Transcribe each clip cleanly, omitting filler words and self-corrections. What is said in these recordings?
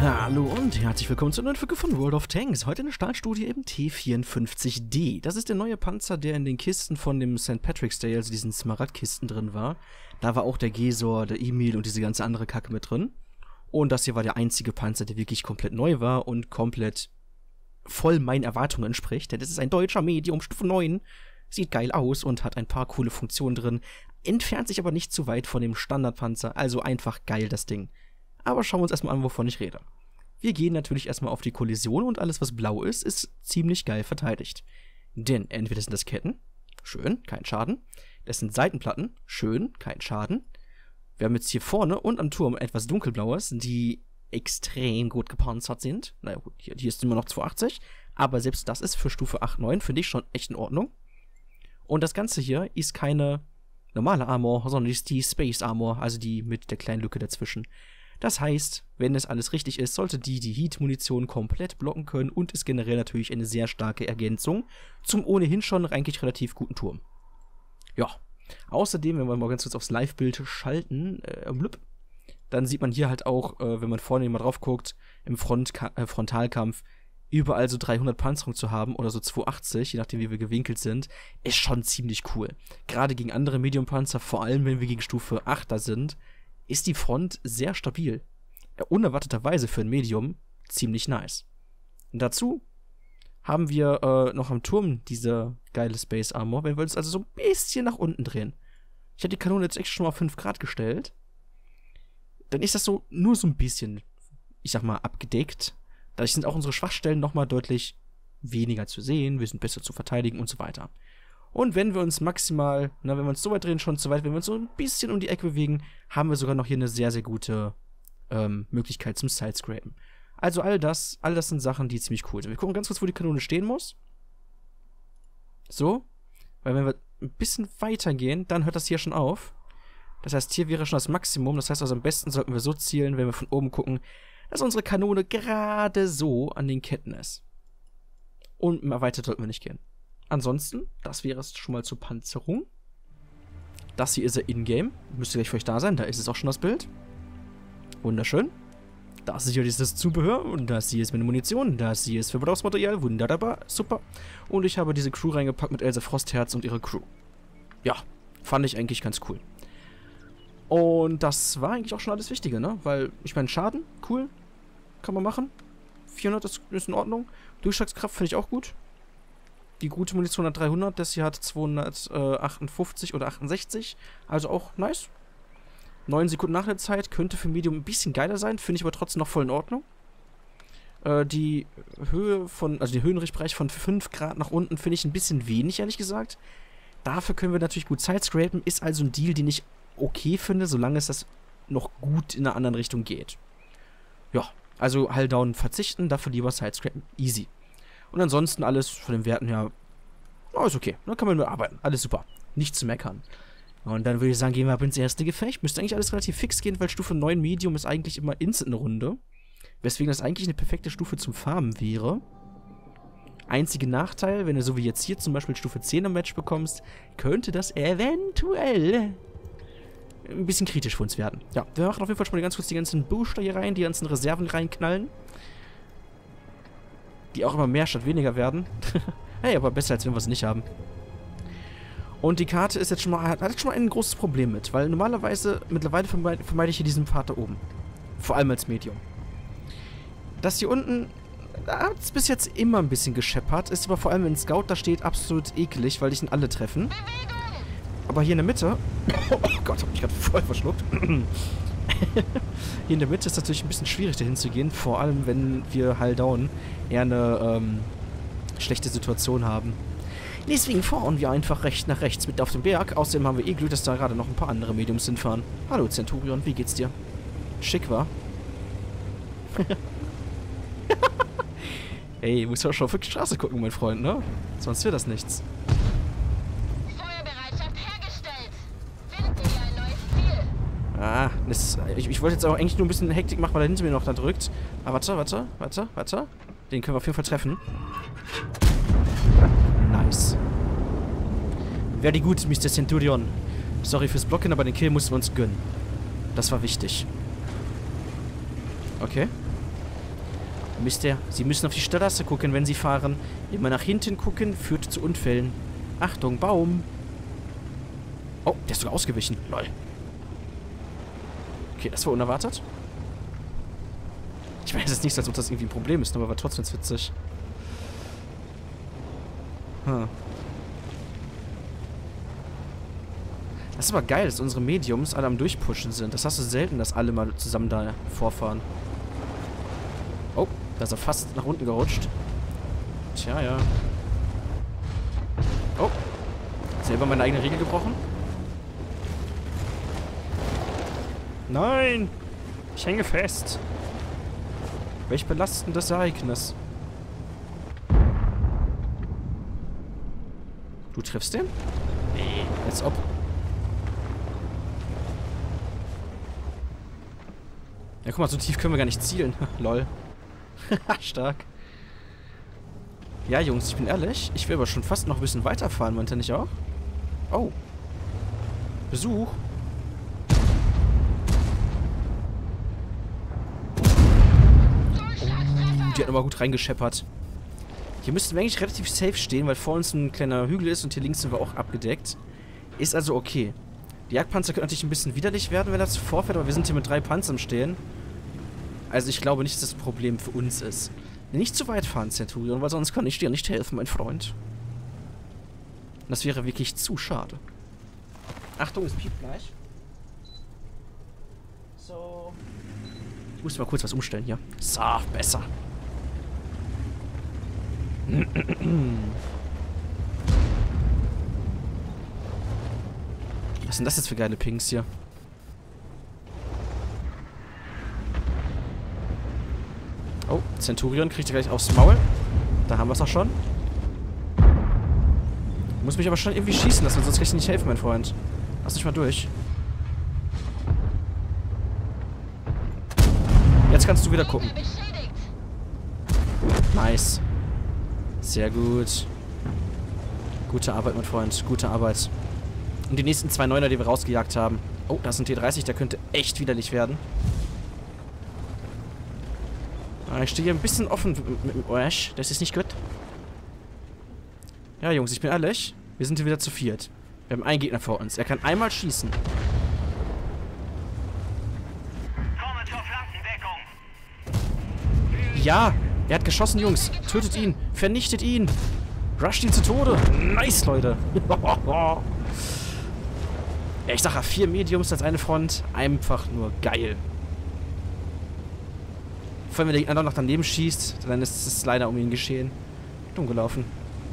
Hallo und herzlich willkommen zur neuen Folge von World of Tanks. Heute eine Startstudie im T54D. Das ist der neue Panzer, der in den Kisten von dem St. Patrick's Day, also diesen Smaragdkisten drin war. Da war auch der Gesor, der Emil und diese ganze andere Kacke mit drin. Und das hier war der einzige Panzer, der wirklich komplett neu war und komplett voll meinen Erwartungen entspricht. Denn das ist ein deutscher Medium, Stufe 9. Sieht geil aus und hat ein paar coole Funktionen drin. Entfernt sich aber nicht zu weit von dem Standardpanzer. Also einfach geil, das Ding. Aber schauen wir uns erstmal an, wovon ich rede. Wir gehen natürlich erstmal auf die Kollision und alles, was blau ist, ist ziemlich geil verteidigt. Denn entweder sind das Ketten, schön, kein Schaden. Das sind Seitenplatten, schön, kein Schaden. Wir haben jetzt hier vorne und am Turm etwas dunkelblaues, die extrem gut gepanzert sind. Naja gut, hier ist immer noch 280, aber selbst das ist für Stufe 8, 9, finde ich schon echt in Ordnung. Und das Ganze hier ist keine normale Armor, sondern ist die Space Armor, also die mit der kleinen Lücke dazwischen. Das heißt, wenn es alles richtig ist, sollte die Heat-Munition komplett blocken können und ist generell natürlich eine sehr starke Ergänzung zum ohnehin schon eigentlich relativ guten Turm. Ja, außerdem, wenn wir mal ganz kurz aufs Live-Bild schalten, dann sieht man hier halt auch, wenn man vorne mal drauf guckt, im Frontalkampf überall so 300 Panzerung zu haben oder so 280, je nachdem wie wir gewinkelt sind, ist schon ziemlich cool. Gerade gegen andere Medium-Panzer, vor allem wenn wir gegen Stufe 8 da sind, ist die Front sehr stabil. Unerwarteterweise für ein Medium ziemlich nice. Und dazu haben wir noch am Turm diese geile Space Armor, wenn wir uns also so ein bisschen nach unten drehen. Ich habe die Kanone jetzt echt schon mal auf 5 Grad gestellt. Dann ist das so nur so ein bisschen, ich sag mal, abgedeckt. Dadurch sind auch unsere Schwachstellen nochmal deutlich weniger zu sehen, wir sind besser zu verteidigen und so weiter. Und wenn wir uns maximal, wenn wir uns so weit drehen, schon zu weit, wenn wir uns so ein bisschen um die Ecke bewegen, haben wir sogar noch hier eine sehr, sehr gute Möglichkeit zum Sidescrapen. Also all das sind Sachen, die ziemlich cool sind. Wir gucken ganz kurz, wo die Kanone stehen muss. So. Weil wenn wir ein bisschen weiter gehen, dann hört das hier schon auf. Das heißt, hier wäre schon das Maximum. Das heißt also, am besten sollten wir so zielen, wenn wir von oben gucken, dass unsere Kanone gerade so an den Ketten ist. Und mehr weiter sollten wir nicht gehen. Ansonsten, das wäre es schon mal zur Panzerung. Das hier ist er in-game. Müsste gleich für euch da sein. Da ist es auch schon das Bild. Wunderschön. Das hier ist das Zubehör. Und das hier ist meine Munition. Das hier ist Verbrauchsmaterial. Wunderbar. Super. Und ich habe diese Crew reingepackt mit Elsa Frostherz und ihrer Crew. Ja, fand ich eigentlich ganz cool. Und das war eigentlich auch schon alles Wichtige, ne? Weil, ich meine, Schaden, cool. Kann man machen. 400 ist in Ordnung. Durchschlagskraft finde ich auch gut. Die gute Munition hat 300, das hier hat 258 oder 68, also auch nice. 9 Sekunden Nachladezeit könnte für Medium ein bisschen geiler sein, finde ich aber trotzdem noch voll in Ordnung. Die Höhe von, also den Höhenrichtbereich von 5 Grad nach unten finde ich ein bisschen wenig, ehrlich gesagt. Dafür können wir natürlich gut sidescrapen, ist also ein Deal, den ich okay finde, solange es das noch gut in einer anderen Richtung geht. Ja, also Hull Down verzichten, dafür lieber sidescrapen, easy. Und ansonsten alles von den Werten her, ist okay. Da kann man nur arbeiten. Alles super. Nicht zu meckern. Und dann würde ich sagen, gehen wir ab ins erste Gefecht. Müsste eigentlich alles relativ fix gehen, weil Stufe 9 Medium ist eigentlich immer instant eine Runde. Weswegen das eigentlich eine perfekte Stufe zum Farmen wäre. Einziger Nachteil, wenn du so wie jetzt hier zum Beispiel Stufe 10 im Match bekommst, könnte das eventuell ein bisschen kritisch für uns werden. Ja, wir machen auf jeden Fall schon mal ganz kurz die ganzen Booster hier rein, die ganzen Reserven reinknallen. Die auch immer mehr statt weniger werden. Hey, aber besser, als wenn wir es nicht haben. Und die Karte ist jetzt schon mal, hat jetzt schon mal ein großes Problem mit, weil mittlerweile vermeide ich hier diesen Pfad da oben. Vor allem als Medium. Das hier unten, da hat es bis jetzt immer ein bisschen gescheppert, ist aber vor allem, wenn ein Scout da steht, absolut eklig, weil dich ihn alle treffen. Aber hier in der Mitte, oh Gott, hab mich gerade voll verschluckt. Hier in der Mitte ist natürlich ein bisschen schwierig dahin zu gehen, vor allem wenn wir Hull Down eher eine schlechte Situation haben. Deswegen fahren wir einfach nach rechts mit auf den Berg. Außerdem haben wir Glück, dass da gerade noch ein paar andere Mediums hinfahren. Hallo Centurion, wie geht's dir? Schick, wa? Ey, muss ja schon auf die Straße gucken, mein Freund, ne? Sonst wird das nichts. Ah, ich wollte jetzt auch eigentlich nur ein bisschen Hektik machen, weil er hinter mir noch da drückt. Aber warte. Den können wir auf jeden Fall treffen. Nice. Very gut, Mr. Centurion. Sorry fürs Blocken, aber den Kill mussten wir uns gönnen. Das war wichtig. Okay. Sie müssen auf die Straße gucken, wenn Sie fahren. Immer nach hinten gucken, führt zu Unfällen. Achtung, Baum. Oh, der ist sogar ausgewichen. Lol. Okay, das war unerwartet. Ich weiß jetzt nicht, als ob das irgendwie ein Problem ist, aber war trotzdem witzig. Hm. Das ist aber geil, dass unsere Mediums alle am Durchpushen sind. Das hast du selten, dass alle mal zusammen da vorfahren. Oh, da ist er fast nach unten gerutscht. Tja, ja. Oh. Selber meine eigene Regel gebrochen? Nein! Ich hänge fest. Welch belastendes Ereignis. Du triffst den? Nee. Als ob. Ja, guck mal, so tief können wir gar nicht zielen. Lol. Stark. Ja, Jungs, ich bin ehrlich. Ich will aber schon fast noch ein bisschen weiterfahren, meint ihr nicht auch? Oh. Besuch. Die hat nochmal gut reingescheppert. Hier müssten wir eigentlich relativ safe stehen, weil vor uns ein kleiner Hügel ist und hier links sind wir auch abgedeckt. Ist also okay. Die Jagdpanzer können natürlich ein bisschen widerlich werden, wenn das vorfährt, aber wir sind hier mit 3 Panzern stehen. Also ich glaube nicht, dass das ein Problem für uns ist. Nicht zu weit fahren, Centurion, weil sonst kann ich dir nicht helfen, mein Freund. Das wäre wirklich zu schade. Achtung, es piept gleich. So. Ich muss mal kurz was umstellen hier. So, besser. Was sind das jetzt für geile Pings hier? Oh, Centurion kriegt er gleich aufs Maul. Da haben wir es auch schon. Muss mich aber schon irgendwie schießen lassen, sonst kann ich dir nicht helfen, mein Freund. Lass dich mal durch. Jetzt kannst du wieder gucken. Nice. Sehr gut. Gute Arbeit, mein Freund. Gute Arbeit. Und die nächsten 2 Neuner, die wir rausgejagt haben. Oh, das ist ein T30, der könnte echt widerlich werden. Ich stehe hier ein bisschen offen mit dem Oash. Das ist nicht gut. Ja, Jungs, ich bin ehrlich. Wir sind hier wieder zu 4. Wir haben einen Gegner vor uns. Er kann einmal schießen. Ja, er hat geschossen, Jungs. Tötet ihn. Vernichtet ihn. Rusht ihn zu Tode. Nice, Leute. Ja, ich sag ja, 4 Mediums als eine Front. Einfach nur geil. Vor allem, wenn der Gegner noch daneben schießt, dann ist es leider um ihn geschehen. Dumm gelaufen.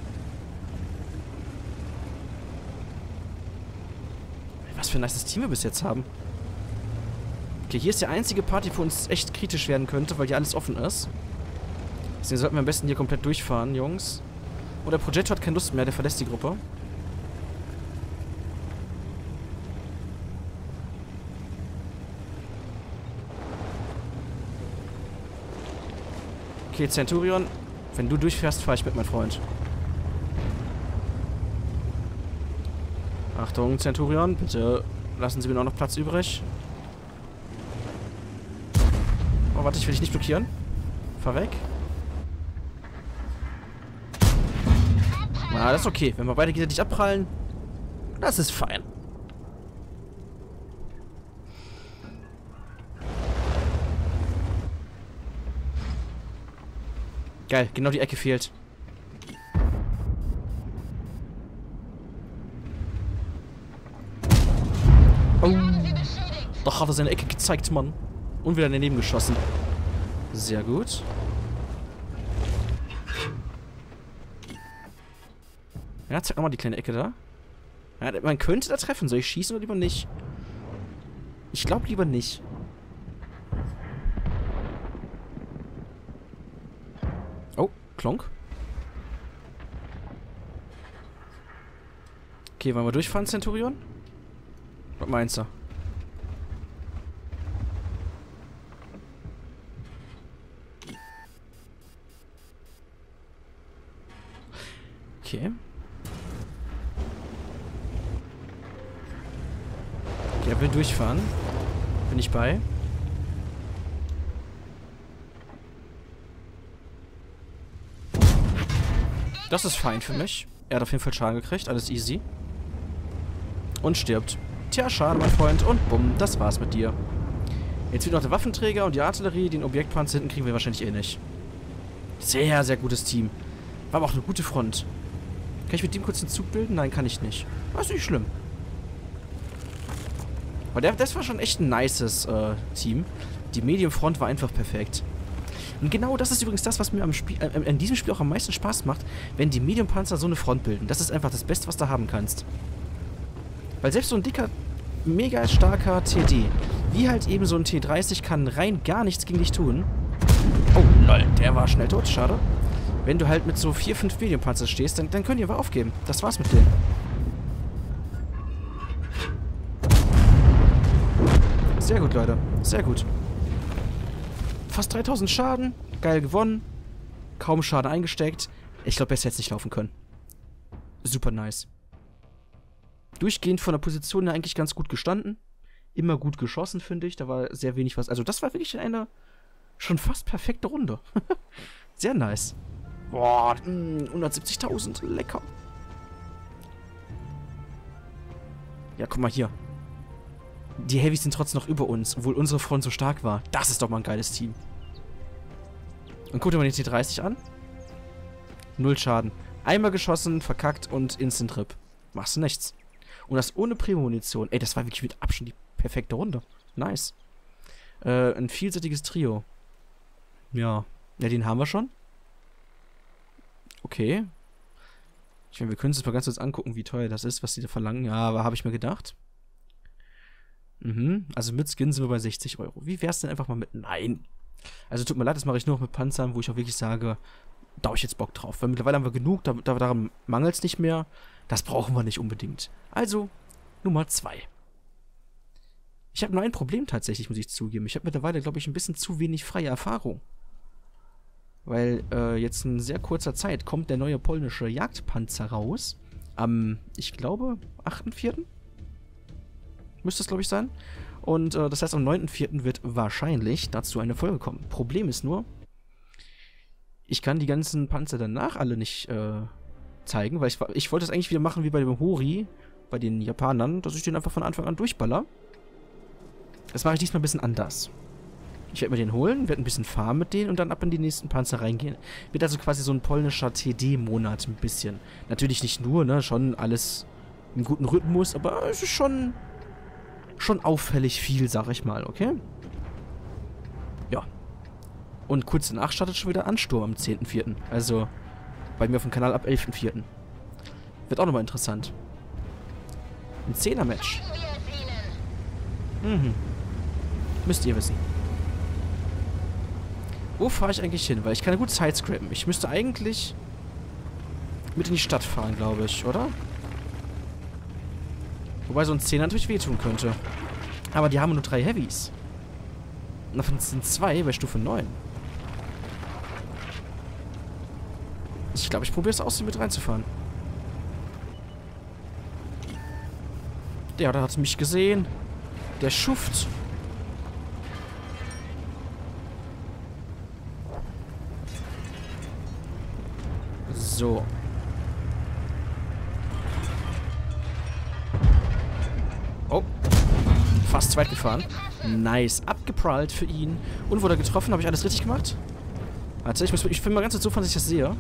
Was für ein nices Team wir bis jetzt haben. Okay, hier ist der einzige Part, die für uns echt kritisch werden könnte, weil hier alles offen ist. Deswegen sollten wir am besten hier komplett durchfahren, Jungs. Und der Projector hat keine Lust mehr, der verlässt die Gruppe. Okay, Centurion, wenn du durchfährst, fahre ich mit, mein Freund. Achtung, Centurion, bitte lassen Sie mir noch Platz übrig. Oh, warte, ich will dich nicht blockieren. Fahr weg. Na, das ist okay. Wenn wir beide gegenseitig abprallen, das ist fein. Geil, genau die Ecke fehlt. Oh. Doch hat er seine Ecke gezeigt, Mann. Und wieder daneben geschossen. Sehr gut. Ja, zeig nochmal die kleine Ecke da. Ja, man könnte da treffen. Soll ich schießen oder lieber nicht? Ich glaube lieber nicht. Oh, Klonk. Okay, wollen wir durchfahren, Centurion? Was meinst du? Okay. Okay, er will durchfahren. Bin ich bei. Das ist fein für mich. Er hat auf jeden Fall Schaden gekriegt. Alles easy. Und stirbt. Tja, schade, mein Freund. Und bumm, das war's mit dir. Jetzt wird noch der Waffenträger und die Artillerie. Den Objektpanzer hinten kriegen wir wahrscheinlich eh nicht. Sehr, sehr gutes Team. War aber auch eine gute Front. Kann ich mit dem kurz einen Zug bilden? Nein, kann ich nicht. Das ist nicht schlimm. Aber das war schon echt ein nices Team. Die Medium-Front war einfach perfekt. Und genau das ist übrigens das, was mir in diesem Spiel auch am meisten Spaß macht, wenn die Medium-Panzer so eine Front bilden. Das ist einfach das Beste, was du haben kannst. Weil selbst so ein dicker, mega starker TD, wie halt eben so ein T30, kann rein gar nichts gegen dich tun. Oh, lol, der war schnell tot, schade. Wenn du halt mit so 4, 5 Medium-Panzer stehst, dann können die einfach aufgeben. Das war's mit denen. Sehr gut, Leute. Sehr gut. Fast 3000 Schaden. Geil gewonnen. Kaum Schaden eingesteckt. Ich glaube, besser hätte es nicht laufen können. Super nice. Durchgehend von der Position her eigentlich ganz gut gestanden. Immer gut geschossen, finde ich. Da war sehr wenig was. Also das war wirklich eine schon fast perfekte Runde. Sehr nice. Boah, 170.000. Lecker. Ja, guck mal hier. Die Heavys sind trotzdem noch über uns, obwohl unsere Front so stark war. Das ist doch mal ein geiles Team. Und guck dir mal den T30 an. 0 Schaden. Einmal geschossen, verkackt und Instant Rip. Machst du nichts. Und das ohne Primo-Munition. Ey, das war wirklich mit Abstand die perfekte Runde. Nice. Ein vielseitiges Trio. Ja. Ja, den haben wir schon. Okay. Ich meine, wir können uns mal ganz kurz angucken, wie teuer das ist, was die da verlangen. Ja, aber habe ich mir gedacht. Also mit Skin sind wir bei 60 €. Wie wär's denn einfach mal mit... Nein. Also tut mir leid, das mache ich nur noch mit Panzern, wo ich auch wirklich sage, da habe ich jetzt Bock drauf. Weil mittlerweile haben wir genug, daran mangelt es nicht mehr. Das brauchen wir nicht unbedingt. Also, Nummer 2. Ich habe nur ein Problem tatsächlich, muss ich zugeben. Ich habe mittlerweile, glaube ich, ein bisschen zu wenig freie Erfahrung. Weil jetzt in sehr kurzer Zeit kommt der neue polnische Jagdpanzer raus. Am, ich glaube, 8.4. Müsste es, glaube ich, sein. Und das heißt, am 9.4. wird wahrscheinlich dazu eine Folge kommen. Problem ist nur, ich kann die ganzen Panzer danach alle nicht zeigen, weil ich wollte es eigentlich wieder machen wie bei dem Hori, bei den Japanern, dass ich den einfach von Anfang an durchballer. Das mache ich diesmal ein bisschen anders. Ich werde mir den holen, werde ein bisschen farmen mit denen und dann ab in die nächsten Panzer reingehen. Wird also quasi so ein polnischer TD-Monat ein bisschen. Natürlich nicht nur, ne, schon alles im guten Rhythmus, aber es ist schon auffällig viel, sag ich mal, okay? Ja. Und kurz danach startet schon wieder Ansturm am 10.4. Also bei mir auf dem Kanal ab 11.4. Wird auch nochmal interessant. Ein 10er-Match. Müsst ihr wissen. Wo fahre ich eigentlich hin? Weil ich kann ja gut sidescrapen. Ich müsste eigentlich mit in die Stadt fahren, glaube ich, oder? Wobei so ein 10er natürlich wehtun könnte. Aber die haben nur 3 Heavys. Und davon sind 2 bei Stufe 9. Ich glaube, ich probiere es aus, hier mit reinzufahren. Der hat mich gesehen. Der Schuft. So. Oh. Fast zweit gefahren. Nice. Abgeprallt für ihn. Und wurde er getroffen? Habe ich alles richtig gemacht? Warte, ich bin mal ganz kurz so, dass ich das sehe.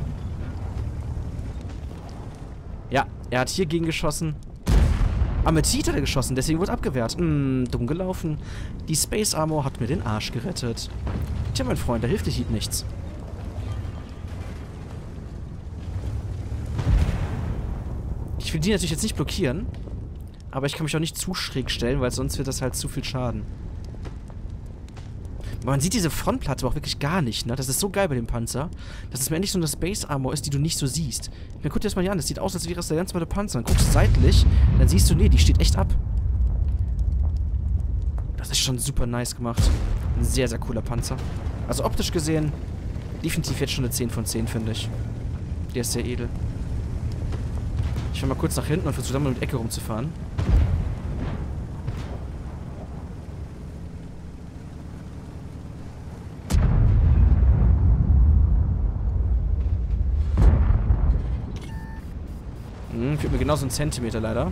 Ja, er hat hier gegen geschossen. Ametit hat er geschossen, deswegen wurde abgewehrt. Dumm gelaufen. Die Space Armor hat mir den Arsch gerettet. Tja, mein Freund, da hilft dich nichts. Ich will die natürlich jetzt nicht blockieren. Aber ich kann mich auch nicht zu schräg stellen, weil sonst wird das halt zu viel Schaden. Man sieht diese Frontplatte auch wirklich gar nicht, ne? Das ist so geil bei dem Panzer, dass es mir endlich so eine Space Armor ist, die du nicht so siehst. Mir guck dir das mal hier an, das sieht aus, als wäre es der ganz zweite Panzer. Dann guckst du seitlich, dann siehst du, nee, die steht echt ab. Das ist schon super nice gemacht. Ein sehr, sehr cooler Panzer. Also optisch gesehen, definitiv jetzt schon eine 10 von 10, finde ich. Der ist sehr edel. Ich will mal kurz nach hinten und versuche dann mal mit Ecke rumzufahren. mir genauso einen Zentimeter leider.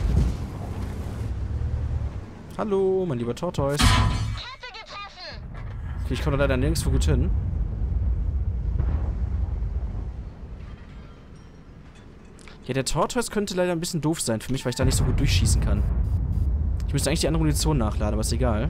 Hallo, mein lieber Tortoise. Okay, ich komme leider nirgendwo gut hin. Ja, der Tortoise könnte leider ein bisschen doof sein für mich, weil ich da nicht so gut durchschießen kann. Ich müsste eigentlich die andere Munition nachladen, aber ist egal.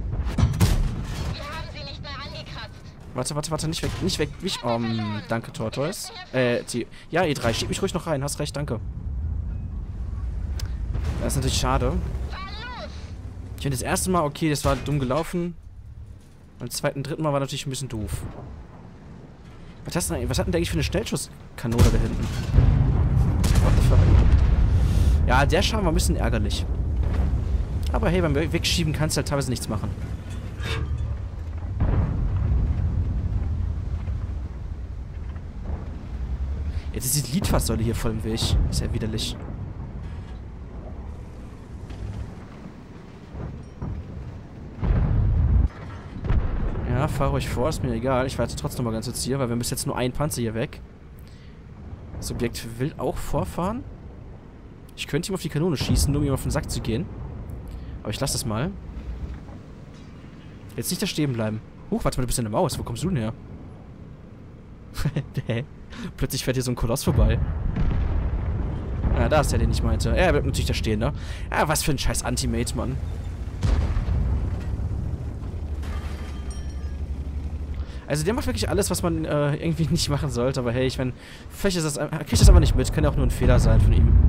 Warte, nicht weg, nicht weg. Danke, Tortoise. Ja, E3, schieb mich ruhig noch rein, hast recht, danke. Das ist natürlich schade. Ich finde das erste Mal, okay, das war dumm gelaufen. Beim zweiten, dritten Mal war natürlich ein bisschen doof. Was hat denn der eigentlich für eine Schnellschusskanone da hinten? What the fuck? Ja, der Schaden war ein bisschen ärgerlich. Aber hey, beim Wegschieben kannst du halt teilweise nichts machen. Jetzt ist die Litfaßsäule hier voll im Weg. Ist ja widerlich. Ja, fahr ruhig vor, ist mir egal. Ich warte trotzdem mal ganz kurz hier, weil wir müssen jetzt nur einen Panzer hier weg. Das Objekt will auch vorfahren. Ich könnte ihm auf die Kanone schießen, nur um ihm auf den Sack zu gehen. Aber ich lasse das mal. Jetzt nicht da stehen bleiben. Huch, warte mal, du bist eine Maus. Wo kommst du denn her? Hä? Plötzlich fährt hier so ein Koloss vorbei. Ah, da ist der, den ich meinte. Er bleibt natürlich da stehen, ne? Ja, was für ein scheiß Anti-Mate, Mann. Also der macht wirklich alles, was man irgendwie nicht machen sollte. Aber hey, ich meine, vielleicht ist das, kriegt das aber nicht mit. Kann ja auch nur ein Fehler sein von ihm.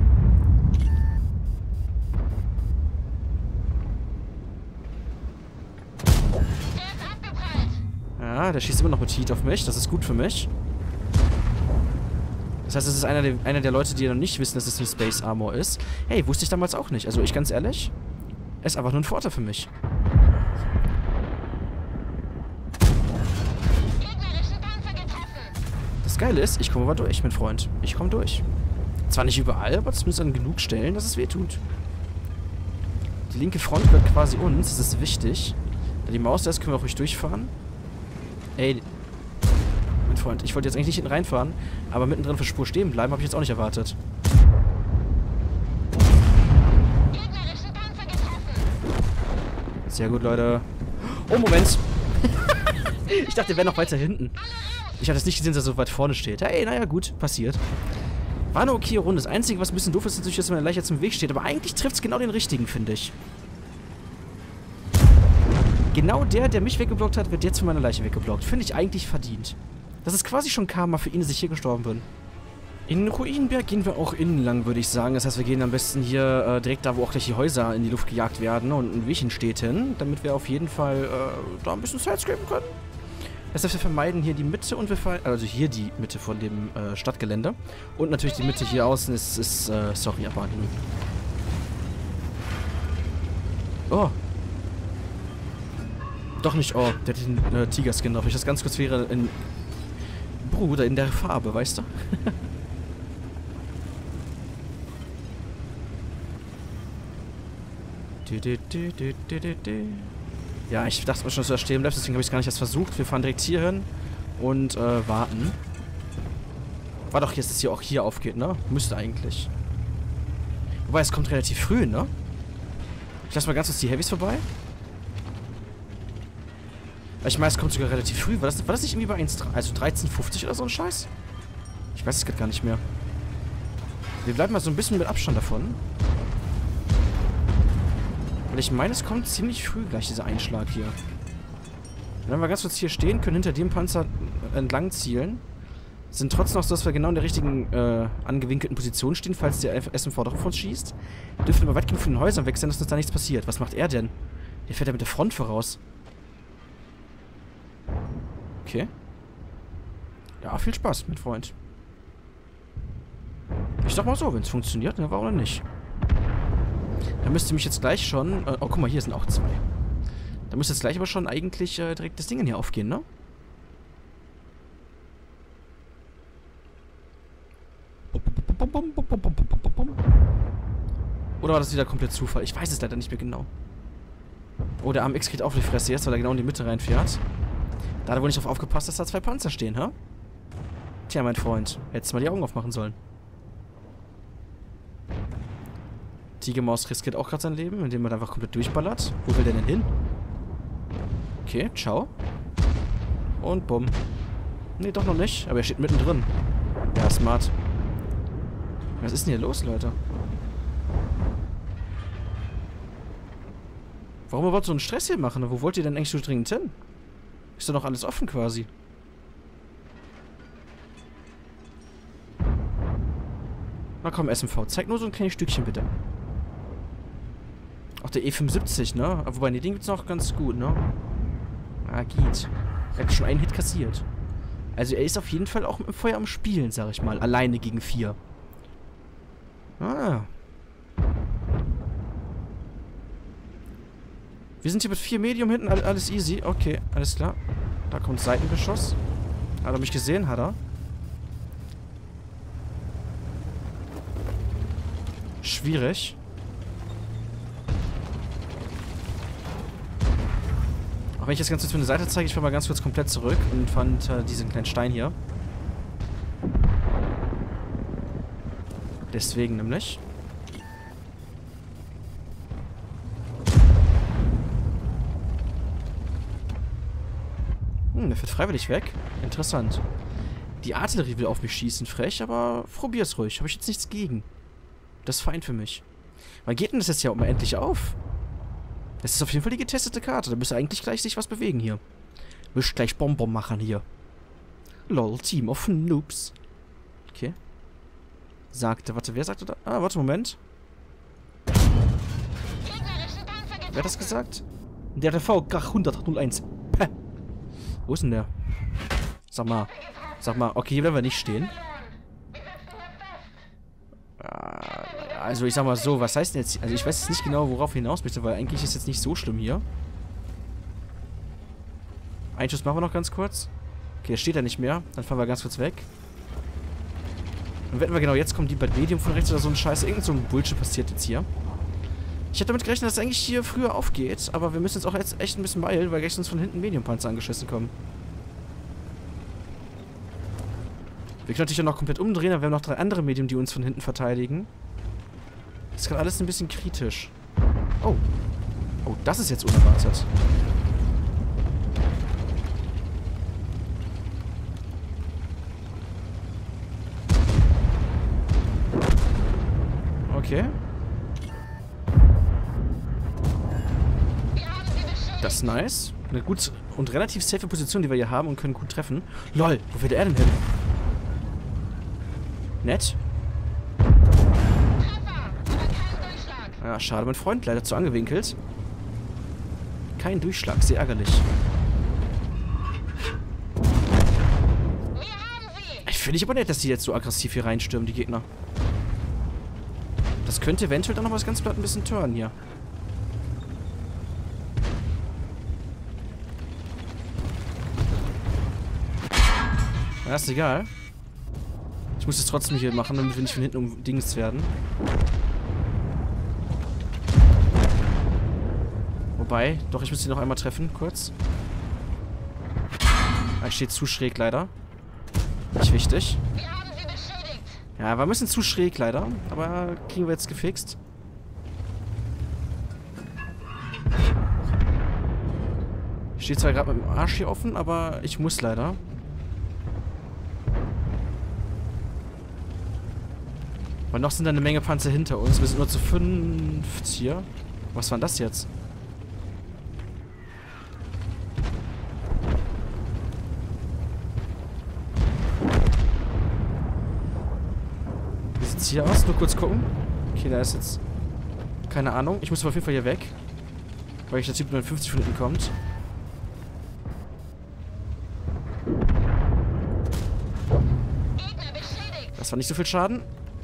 Ja, der schießt immer noch mit Heat auf mich. Das ist gut für mich. Das heißt, es ist einer der Leute, die noch nicht wissen, dass es ein Space Armor ist. Hey, wusste ich damals auch nicht. Also ich ganz ehrlich, ist einfach nur ein Vorteil für mich. Das Geile ist, ich komme aber durch, mein Freund. Ich komme durch. Zwar nicht überall, aber zumindest an genug Stellen, dass es weh tut. Die linke Front gehört quasi uns. Das ist wichtig. Da die Maus da ist, können wir auch ruhig durchfahren. Ey, mein Freund, ich wollte jetzt eigentlich nicht hinten reinfahren, aber mittendrin für Spur stehen bleiben, habe ich jetzt auch nicht erwartet. Sehr gut, Leute. Oh, Moment. Ich dachte, der wäre noch weiter hinten. Ich hatte es nicht gesehen, dass er so weit vorne steht. Hey, naja, gut, passiert. War eine okay Runde. Das Einzige, was ein bisschen doof ist, ist natürlich, dass meine Leiche zum Weg steht. Aber eigentlich trifft es genau den richtigen, finde ich. Genau der mich weggeblockt hat, wird jetzt von meiner Leiche weggeblockt. Finde ich eigentlich verdient. Das ist quasi schon Karma für ihn, dass ich hier gestorben bin. In Ruinenberg gehen wir auch innen lang, würde ich sagen. Das heißt, wir gehen am besten hier direkt da, wo auch gleich die Häuser in die Luft gejagt werden und ein Wehchen steht hin, damit wir auf jeden Fall da ein bisschen Zeit geben können. Das heißt, wir vermeiden hier die Mitte und also hier die Mitte von dem Stadtgelände. Und natürlich die Mitte hier außen ist sorry, aber... Oh. Doch nicht, oh, der hat den Tigerskin drauf. Ich das ganz kurz wäre in... Bruder, in der Farbe, weißt du? Ja, ich dachte mir schon, dass du da stehen bleibst, deswegen habe ich es gar nicht erst versucht. Wir fahren direkt hier hin und warten. War doch jetzt, dass hier auch hier aufgeht, ne? Müsste eigentlich. Wobei, es kommt relativ früh, ne? Ich lasse mal ganz kurz die Heavys vorbei. Ich meine, es kommt sogar relativ früh. War das nicht irgendwie bei 13,50 oder so ein Scheiß? Ich weiß es gerade gar nicht mehr. Wir bleiben mal so ein bisschen mit Abstand davon. Weil ich meine, es kommt ziemlich früh gleich, dieser Einschlag hier. Wenn wir ganz kurz hier stehen, können hinter dem Panzer entlang zielen. Sind trotzdem noch so, dass wir genau in der richtigen angewinkelten Position stehen, falls der SMV doch auf uns schießt. Wir dürfen aber weitgehend von den Häusern weg sein, dass uns da nichts passiert. Was macht er denn? Der fährt ja mit der Front voraus. Okay. Ja, viel Spaß, mein Freund. Ich sag mal so, wenn es funktioniert, dann warum denn nicht? Da müsste mich jetzt gleich schon... oh, guck mal, hier sind auch zwei. Da müsste jetzt gleich aber schon eigentlich direkt das Ding hier aufgehen, ne? Oder war das wieder komplett Zufall? Ich weiß es leider nicht mehr genau. Oh, der AMX kriegt auf die Fresse jetzt, weil er genau in die Mitte reinfährt. Da hat er wohl nicht drauf aufgepasst, dass da zwei Panzer stehen, hä? Tja, mein Freund. Hättest du mal die Augen aufmachen sollen. Tigermaus riskiert auch gerade sein Leben, indem er einfach komplett durchballert. Wo will der denn hin? Okay, ciao. Und bumm. Nee, doch noch nicht. Aber er steht mittendrin. Ja, smart. Was ist denn hier los, Leute? Warum überhaupt so einen Stress hier machen? Wo wollt ihr denn eigentlich so dringend hin? Ist doch noch alles offen quasi. Na komm, SMV, zeig nur so ein kleines Stückchen, bitte. Ach, der E75, ne? Wobei, nee, den gibt's noch ganz gut, ne? Ah, geht. Er hat schon einen Hit kassiert. Also er ist auf jeden Fall auch mit dem Feuer am Spielen, sag ich mal. Alleine gegen 4. Ah. Wir sind hier mit 4 Medium hinten, alles easy. Okay, alles klar. Da kommt Seitenbeschuss. Hat er mich gesehen? Hat er. Schwierig. Auch wenn ich jetzt ganz kurz von der Seite zeige, ich fahre mal ganz kurz komplett zurück und fand diesen kleinen Stein hier. Deswegen nämlich. Der fährt freiwillig weg. Interessant. Die Artillerie will auf mich schießen, frech, aber probier's ruhig. Habe ich jetzt nichts gegen. Das ist fein für mich. Wann geht denn das jetzt ja mal endlich auf? Das ist auf jeden Fall die getestete Karte. Da müsste eigentlich gleich sich was bewegen hier. Müsst gleich Bonbon machen hier. Lol, Team of Noobs. Okay. Sagte, warte, wer sagte da? Ah, warte, Moment. Wer hat das gesagt? Der VK 101. Päh. Wo ist denn der? Sag mal, okay, hier werden wir nicht stehen. Also ich sag mal so, was heißt denn jetzt... Also ich weiß jetzt nicht genau, worauf ich hinaus möchte, weil eigentlich ist jetzt nicht so schlimm hier. Einen Schuss machen wir noch ganz kurz. Okay, jetzt steht er nicht mehr. Dann fahren wir ganz kurz weg. Dann wetten wir genau, jetzt kommen die bei Medium von rechts oder so ein Scheiß. Irgend so ein Bullshit passiert jetzt hier. Ich hätte damit gerechnet, dass es eigentlich hier früher aufgeht, aber wir müssen jetzt auch jetzt echt ein bisschen beeilen, weil gleich sonst von hinten Medium-Panzer angeschossen kommen. Wir können natürlich auch noch komplett umdrehen, aber wir haben noch 3 andere Medium, die uns von hinten verteidigen. Das ist gerade alles ein bisschen kritisch. Oh. Oh, das ist jetzt unerwartet. Okay. Das ist nice. Eine gut und relativ safe Position, die wir hier haben und können gut treffen. Lol, wo will er denn hin? Nett. Ja, schade, mein Freund leider zu angewinkelt. Kein Durchschlag, sehr ärgerlich. Ich finde ich aber nett, dass die jetzt so aggressiv hier reinstürmen, die Gegner. Das könnte eventuell dann noch was ganz platt ein bisschen turnen hier. Ja, ist egal. Ich muss es trotzdem hier machen, damit wir nicht von hinten umdingst werden. Wobei, doch, ich muss ihn noch einmal treffen, kurz. Er steht zu schräg, leider. Nicht wichtig. Ja, war ein bisschen zu schräg, leider. Aber kriegen wir jetzt gefixt. Ich stehe zwar gerade mit dem Arsch hier offen, aber ich muss leider. Weil noch sind da eine Menge Panzer hinter uns. Wir sind nur zu 5 hier. Was war denn das jetzt? Wie sieht's hier aus? Nur kurz gucken. Okay, da ist jetzt... Keine Ahnung. Ich muss auf jeden Fall hier weg. Weil der Typ 59 von hinten kommt. Das war nicht so viel Schaden.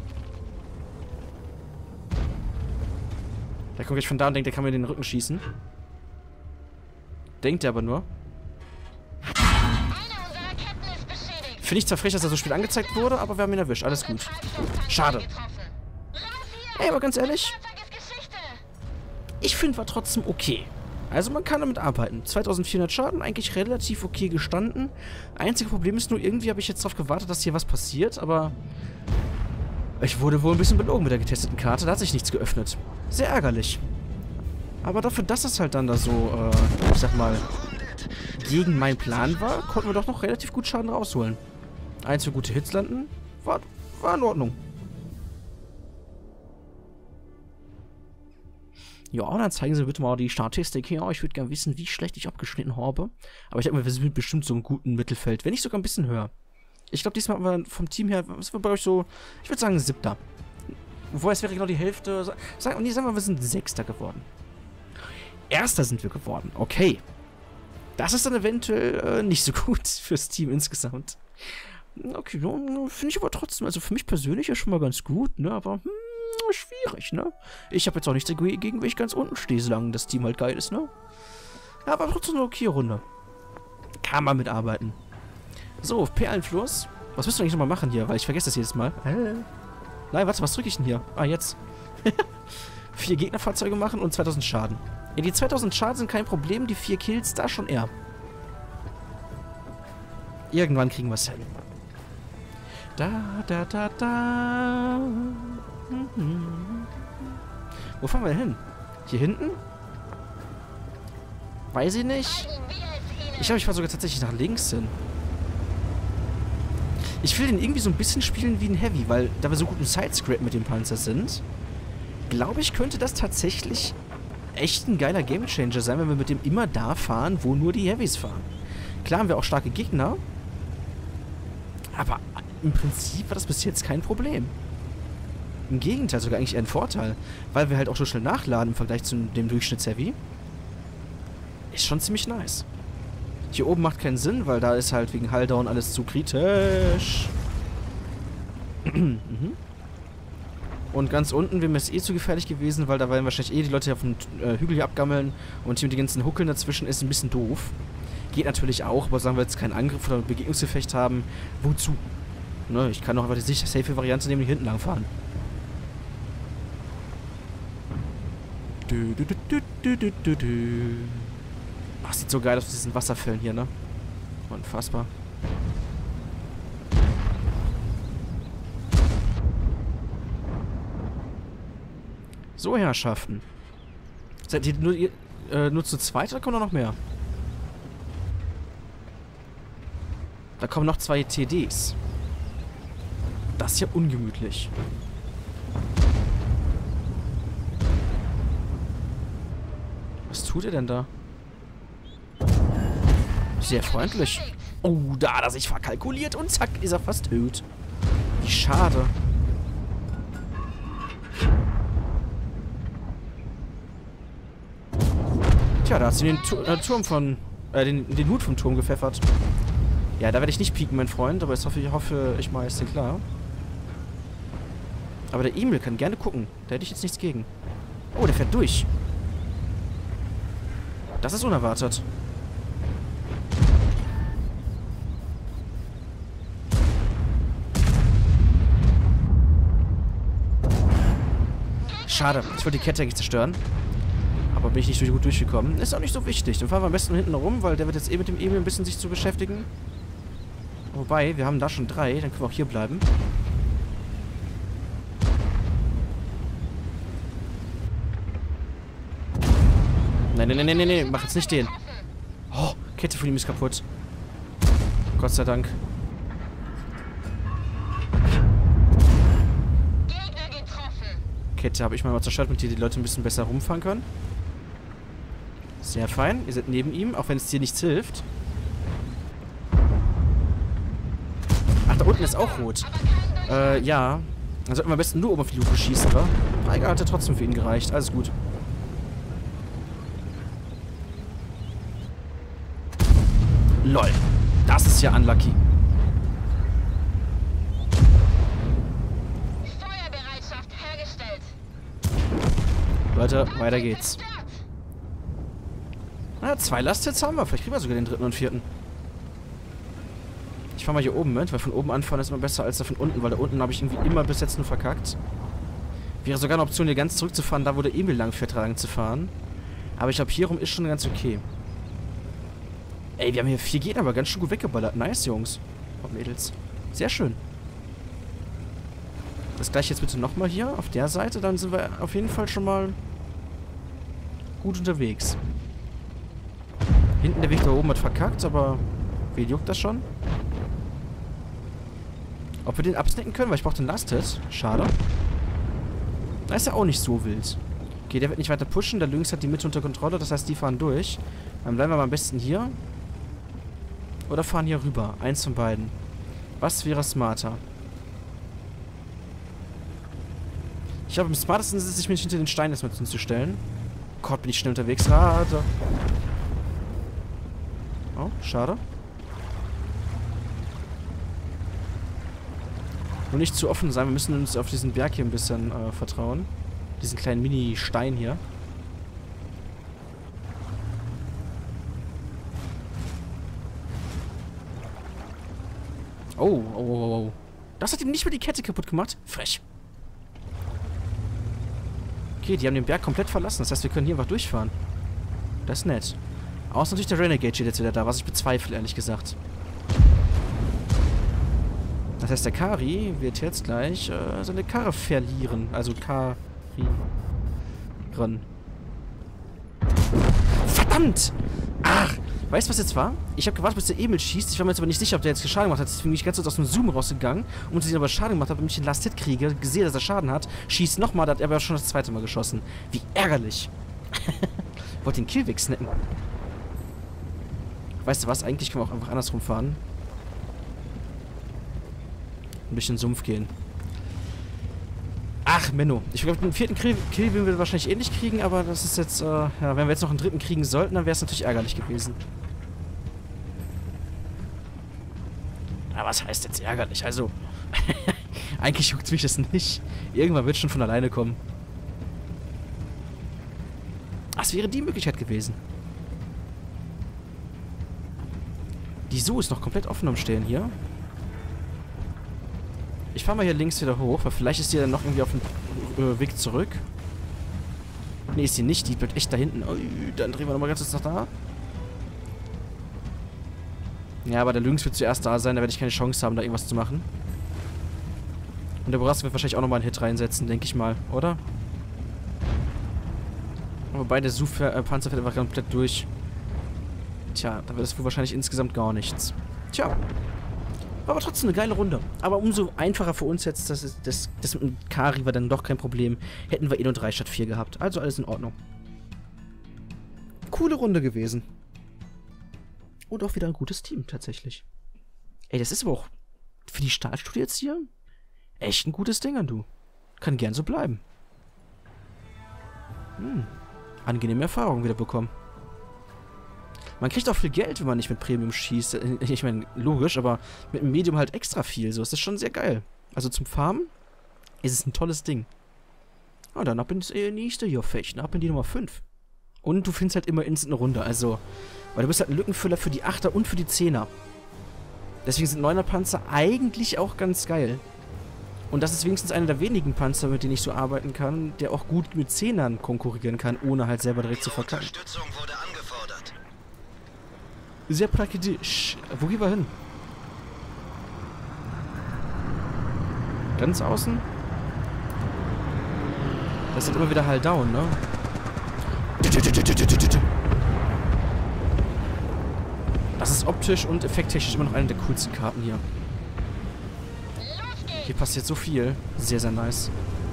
Der kommt gleich von da und denkt, der kann mir in den Rücken schießen. Denkt er aber nur. Finde ich zwar frech, dass er so spät angezeigt wurde, aber wir haben ihn erwischt. Alles gut. Schade. Ey, aber ganz ehrlich. Ich finde, war trotzdem okay. Also man kann damit arbeiten. 2400 Schaden, eigentlich relativ okay gestanden. Einzige Problem ist nur, irgendwie habe ich jetzt darauf gewartet, dass hier was passiert, aber... Ich wurde wohl ein bisschen belogen mit der getesteten Karte. Da hat sich nichts geöffnet. Sehr ärgerlich. Aber dafür, dass es halt dann da so, ich sag mal, gegen meinen Plan war, konnten wir doch noch relativ gut Schaden rausholen. 1 für gute Hits landen, war in Ordnung. Ja, und dann zeigen Sie bitte mal die Statistik hier. Ich würde gerne wissen, wie schlecht ich abgeschnitten habe. Aber ich denke mal, wir sind bestimmt so im guten Mittelfeld. Wenn nicht sogar ein bisschen höher. Ich glaube, diesmal haben wir vom Team her, was wir bei euch so, ich würde sagen, 7. Wobei es wäre genau die Hälfte. Sagen wir mal, wir sind 6. geworden. 1. sind wir geworden. Okay. Das ist dann eventuell nicht so gut fürs Team insgesamt. Okay, finde ich aber trotzdem, also für mich persönlich ja schon mal ganz gut, ne, aber schwierig, ne. Ich habe jetzt auch nichts dagegen, wenn ich ganz unten stehe, solange das Team halt geil ist, ne. Ja, aber trotzdem eine okay Runde. Kann man mitarbeiten. So, Perlenfluss. Was müssen wir eigentlich nochmal machen hier, weil ich vergesse das jedes Mal. Nein, warte, was drücke ich denn hier? Ah, jetzt. 4 Gegnerfahrzeuge machen und 2000 Schaden. Ja, die 2000 Schaden sind kein Problem, die 4 Kills da schon eher. Irgendwann kriegen wir es hin. Da. Wo fahren wir denn hin? Hier hinten? Weiß ich nicht. Ich glaube, ich fahre sogar tatsächlich nach links hin. Ich will den irgendwie so ein bisschen spielen wie ein Heavy, weil da wir so gut im Sidescrap mit dem Panzer sind, glaube ich, könnte das tatsächlich echt ein geiler Gamechanger sein, wenn wir mit dem immer da fahren, wo nur die Heavys fahren. Klar haben wir auch starke Gegner, aber im Prinzip war das bis jetzt kein Problem. Im Gegenteil, sogar eigentlich eher ein Vorteil, weil wir halt auch so schnell nachladen im Vergleich zu dem Durchschnitts-Heavy. Ist schon ziemlich nice. Hier oben macht keinen Sinn, weil da ist halt wegen Hulldown alles zu kritisch. Und ganz unten wäre mir es eh zu gefährlich gewesen, weil da werden wahrscheinlich eh die Leute auf dem Hügel hier abgammeln und hier mit den ganzen Huckeln dazwischen ist ein bisschen doof. Geht natürlich auch, aber sagen wir jetzt keinen Angriff oder Begegnungsgefecht haben, wozu? Ne, ich kann doch einfach die sicher safe Variante nehmen, die hinten lang fahren. Ach, sieht so geil aus mit diesen Wasserfällen hier, ne? Unfassbar. So, Herrschaften. Seid ihr nur zu zweit oder kommen da noch mehr? Da kommen noch 2 TDs. Das ist ja ungemütlich. Was tut er denn da? Sehr freundlich. Oh, da hat er sich verkalkuliert und zack, ist er fast tot. Wie schade. Tja, da hat sie den Turm von... den Hut vom Turm gepfeffert. Ja, da werde ich nicht pieken, mein Freund, aber ich hoffe, ich mache es dir klar. Aber der Emil kann gerne gucken. Da hätte ich jetzt nichts gegen. Oh, der fährt durch. Das ist unerwartet. Schade, ich wollte die Kette eigentlich zerstören. Aber bin ich nicht so gut durchgekommen. Ist auch nicht so wichtig. Dann fahren wir am besten hinten rum, weil der wird jetzt eh mit dem Emil ein bisschen sich zu beschäftigen. Wobei, wir haben da schon 3, dann können wir auch hier bleiben. Nein, mach jetzt nicht den. Oh, Kette von ihm ist kaputt. Gott sei Dank. Kette habe ich mal zerstört, damit hier die Leute ein bisschen besser rumfahren können. Sehr fein. Ihr seid neben ihm, auch wenn es dir nichts hilft. Ach, da unten ist auch rot. Ja. Dann sollten wir am besten nur oben auf die Luke schießen, oder? Egal, hat ja trotzdem für ihn gereicht. Alles gut. LOL. Das ist ja unlucky. Feuerbereitschaft hergestellt. Leute, weiter geht's. Na, 2 Lasthits haben wir. Vielleicht kriegen wir sogar den 3. und 4. Ich fahr mal hier oben mit, weil von oben anfahren ist immer besser als da von unten, weil da unten habe ich irgendwie immer bis jetzt nur verkackt. Wäre sogar eine Option, hier ganz zurückzufahren, da wo der Emil lang fährt, zu fahren. Aber ich glaube, hier rum ist schon ganz okay. Ey, wir haben hier 4 Gegner, aber ganz schön gut weggeballert. Nice, Jungs. Und Mädels. Sehr schön. Das gleiche jetzt bitte nochmal hier auf der Seite. Dann sind wir auf jeden Fall schon mal gut unterwegs. Hinten der Weg da oben hat verkackt, aber wen juckt das schon? Ob wir den absnacken können, weil ich brauche den Last-Hit. Schade. Da ist ja auch nicht so wild. Okay, der wird nicht weiter pushen. Der Lynx hat die Mitte unter Kontrolle. Das heißt, die fahren durch. Dann bleiben wir mal am besten hier. Oder fahren hier rüber. Eins von beiden. Was wäre smarter? Ich glaube, am smartesten ist es, sich mich hinter den Stein erstmal zu stellen. Gott, bin ich schnell unterwegs. Rate. Oh, schade. Nur nicht zu offen sein. Wir müssen uns auf diesen Berg hier ein bisschen vertrauen. Diesen kleinen Mini-Stein hier. Oh, oh, oh, oh. Das hat ihm nicht mehr die Kette kaputt gemacht. Frech. Okay, die haben den Berg komplett verlassen. Das heißt, wir können hier einfach durchfahren. Das ist nett. Außer natürlich der Renegade steht jetzt wieder da, was ich bezweifle, ehrlich gesagt. Das heißt, der Kari wird jetzt gleich seine Karre verlieren. Also Kari. Verdammt! Ach! Weißt du, was jetzt war? Ich habe gewartet, bis der Emil schießt. Ich war mir jetzt aber nicht sicher, ob der jetzt Schaden gemacht hat. Deswegen bin ich ganz kurz aus dem Zoom rausgegangen. Und als ich aber Schaden gemacht habe, wenn ich den Last-Hit kriege, gesehen, dass er Schaden hat, schießt nochmal, da hat er aber schon das zweite Mal geschossen. Wie ärgerlich. Wollte den Kill wegsnappen. Weißt du was? Eigentlich können wir auch einfach andersrum fahren. Durch den Sumpf gehen. Ach, Menno. Ich glaube, den vierten Kill würden wir wahrscheinlich eh nicht kriegen, aber das ist jetzt, ja, wenn wir jetzt noch einen dritten kriegen sollten, dann wäre es natürlich ärgerlich gewesen. Aber was heißt jetzt ärgerlich? Also, eigentlich juckt mich das nicht. Irgendwann wird es schon von alleine kommen. Das wäre die Möglichkeit gewesen. Die Zoo ist noch komplett offen am Stehen hier. Ich fahre mal hier links wieder hoch, weil vielleicht ist die dann noch irgendwie auf dem Weg zurück. Ne, ist sie nicht. Die bleibt echt da hinten. Oh, dann drehen wir nochmal ganz kurz nach da. Ja, aber der Lynx wird zuerst da sein. Da werde ich keine Chance haben, da irgendwas zu machen. Und der Boras wird wahrscheinlich auch nochmal einen Hit reinsetzen, denke ich mal. Oder? Wobei der Panzer fährt einfach komplett durch. Tja, da wird es wohl wahrscheinlich insgesamt gar nichts. Tja. War aber trotzdem eine geile Runde. Aber umso einfacher für uns jetzt, das mit dem Kari war dann doch kein Problem. Hätten wir eh nur 3 statt 4 gehabt. Also alles in Ordnung. Coole Runde gewesen. Und auch wieder ein gutes Team, tatsächlich. Ey, das ist aber auch für die Startstudie jetzt hier echt ein gutes Ding an, du. Kann gern so bleiben. Angenehme Erfahrungen wieder bekommen. Man kriegt auch viel Geld, wenn man nicht mit Premium schießt. Ich meine, logisch, aber mit dem Medium halt extra viel. So ist das schon sehr geil. Also zum Farmen ist es ein tolles Ding. Und danach bin ich das nächste hier fechten. Ab in die Nummer 5. Und du findest halt immer instant eine Runde. Also, weil du bist halt ein Lückenfüller für die 8er und für die 10er. Deswegen sind 9er Panzer eigentlich auch ganz geil. Und das ist wenigstens einer der wenigen Panzer, mit denen ich so arbeiten kann, der auch gut mit 10ern konkurrieren kann, ohne halt selber direkt zu verkacken. Unterstützung wurde angefordert. Sehr praktisch. Wo gehen wir hin? Ganz außen? Das ist immer wieder halt down, ne? Das ist optisch und effekttechnisch immer noch eine der coolsten Karten hier. Hier passiert so viel. Sehr, sehr nice.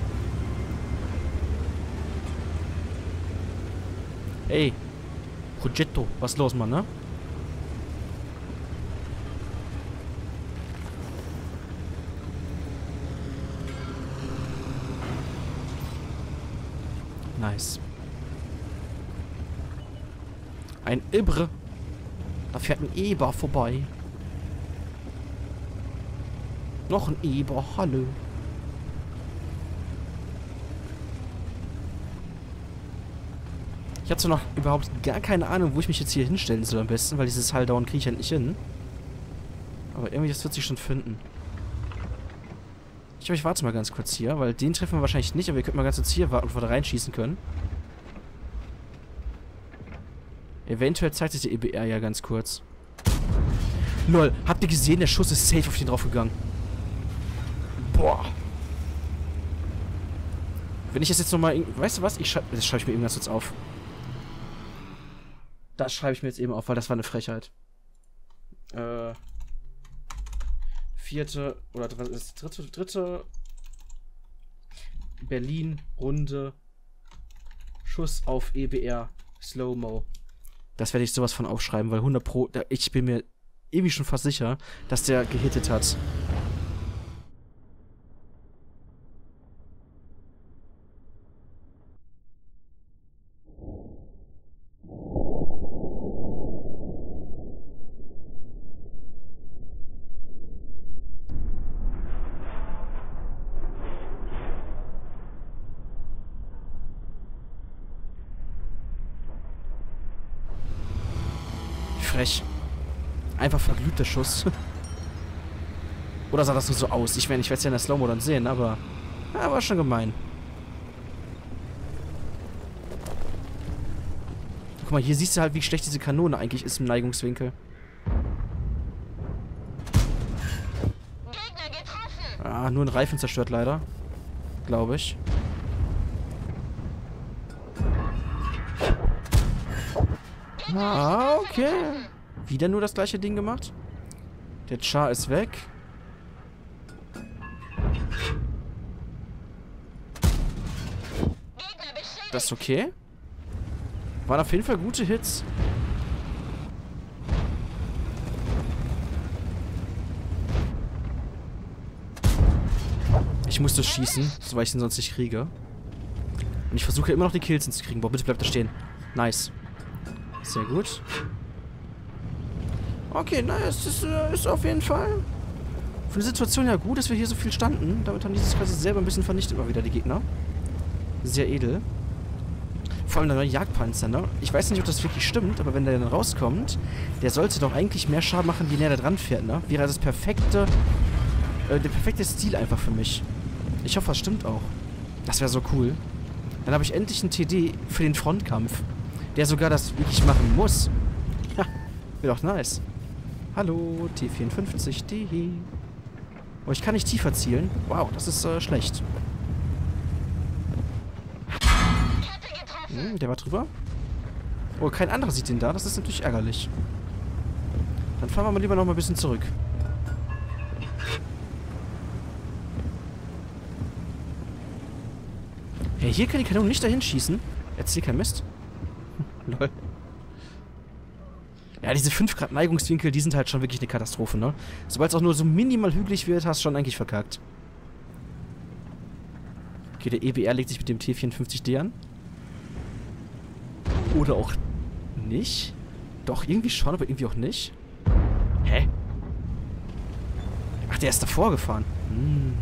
Ey. Progetto. Was ist los, Mann, ne? Nice. Ein Ibre. Da fährt ein Eber vorbei. Noch ein Eber. Hallo. Ich habe zwar noch überhaupt gar keine Ahnung, wo ich mich jetzt hier hinstellen soll am besten, weil dieses Halldown kriege ich halt nicht hin. Aber irgendwie, das wird sich schon finden. Ich glaube, ich warte mal ganz kurz hier, weil den treffen wir wahrscheinlich nicht, aber wir könnten mal ganz kurz hier warten, bevor wir da reinschießen können. Eventuell zeigt sich der EBR ja ganz kurz. Lol, habt ihr gesehen, der Schuss ist safe auf den draufgegangen. Boah. Wenn ich das jetzt nochmal... Weißt du was? Das schreibe ich mir eben ganz kurz auf. Das schreibe ich mir jetzt eben auf, weil das war eine Frechheit. Vierte... Oder dritte... Berlin-Runde... Schuss auf EBR. Slow-Mo. Das werde ich sowas von aufschreiben, weil 100 Pro... Ich bin mir irgendwie schon fast sicher, dass der gehittet hat. Frech. Einfach verglühter Schuss. Oder sah das nur so aus? Ich werde es ja in der Slow-Mo dann sehen, aber... Ja, war schon gemein. Guck mal, hier siehst du halt, wie schlecht diese Kanone eigentlich ist im Neigungswinkel. Gegner getroffen. Ah, nur ein Reifen zerstört leider. Glaube ich. Ah, okay. Wieder nur das gleiche Ding gemacht. Der Char ist weg. Das ist okay. Waren auf jeden Fall gute Hits. Ich muss das schießen, so weil ich den sonst nicht kriege. Und ich versuche immer noch die Kills hinzukriegen. Boah, bitte bleibt da stehen. Nice. Sehr gut. Okay, nice. Das ist auf jeden Fall für die Situation ja gut, dass wir hier so viel standen. Damit haben die sich quasi selber ein bisschen vernichtet, mal wieder die Gegner. Sehr edel. Vor allem der neue Jagdpanzer, ne? Ich weiß nicht, ob das wirklich stimmt, aber wenn der dann rauskommt, der sollte doch eigentlich mehr Schaden machen, je näher der dran fährt, ne? Wäre das perfekte, der perfekte Stil einfach für mich. Ich hoffe, das stimmt auch. Das wäre so cool. Dann habe ich endlich einen TD für den Frontkampf, der sogar das wirklich machen muss. Ja, wäre doch nice. Hallo, T54D. Oh, ich kann nicht tiefer zielen. Wow, das ist schlecht. Der war drüber. Oh, kein anderer sieht den da. Das ist natürlich ärgerlich. Dann fahren wir mal lieber noch mal ein bisschen zurück. Hey, hier kann die Kanone nicht dahin schießen. Erzähl kein Mist. Lol. Ja, diese 5 Grad Neigungswinkel, die sind halt schon wirklich eine Katastrophe, ne? Sobald es auch nur so minimal hügelig wird, hast du schon eigentlich verkackt. Okay, der EBR legt sich mit dem T54D an. Oder auch nicht. Doch, irgendwie schon, aber irgendwie auch nicht. Hä? Ach, der ist davor gefahren. Hm.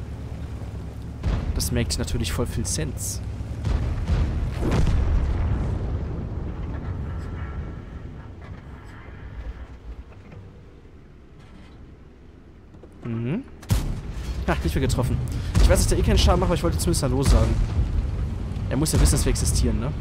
Das merkt natürlich voll viel Sense. Mhm. Ha, nicht mehr getroffen. Ich weiß, dass der eh keinen Schaden macht, aber ich wollte zumindest Hallo sagen. Er muss ja wissen, dass wir existieren, ne?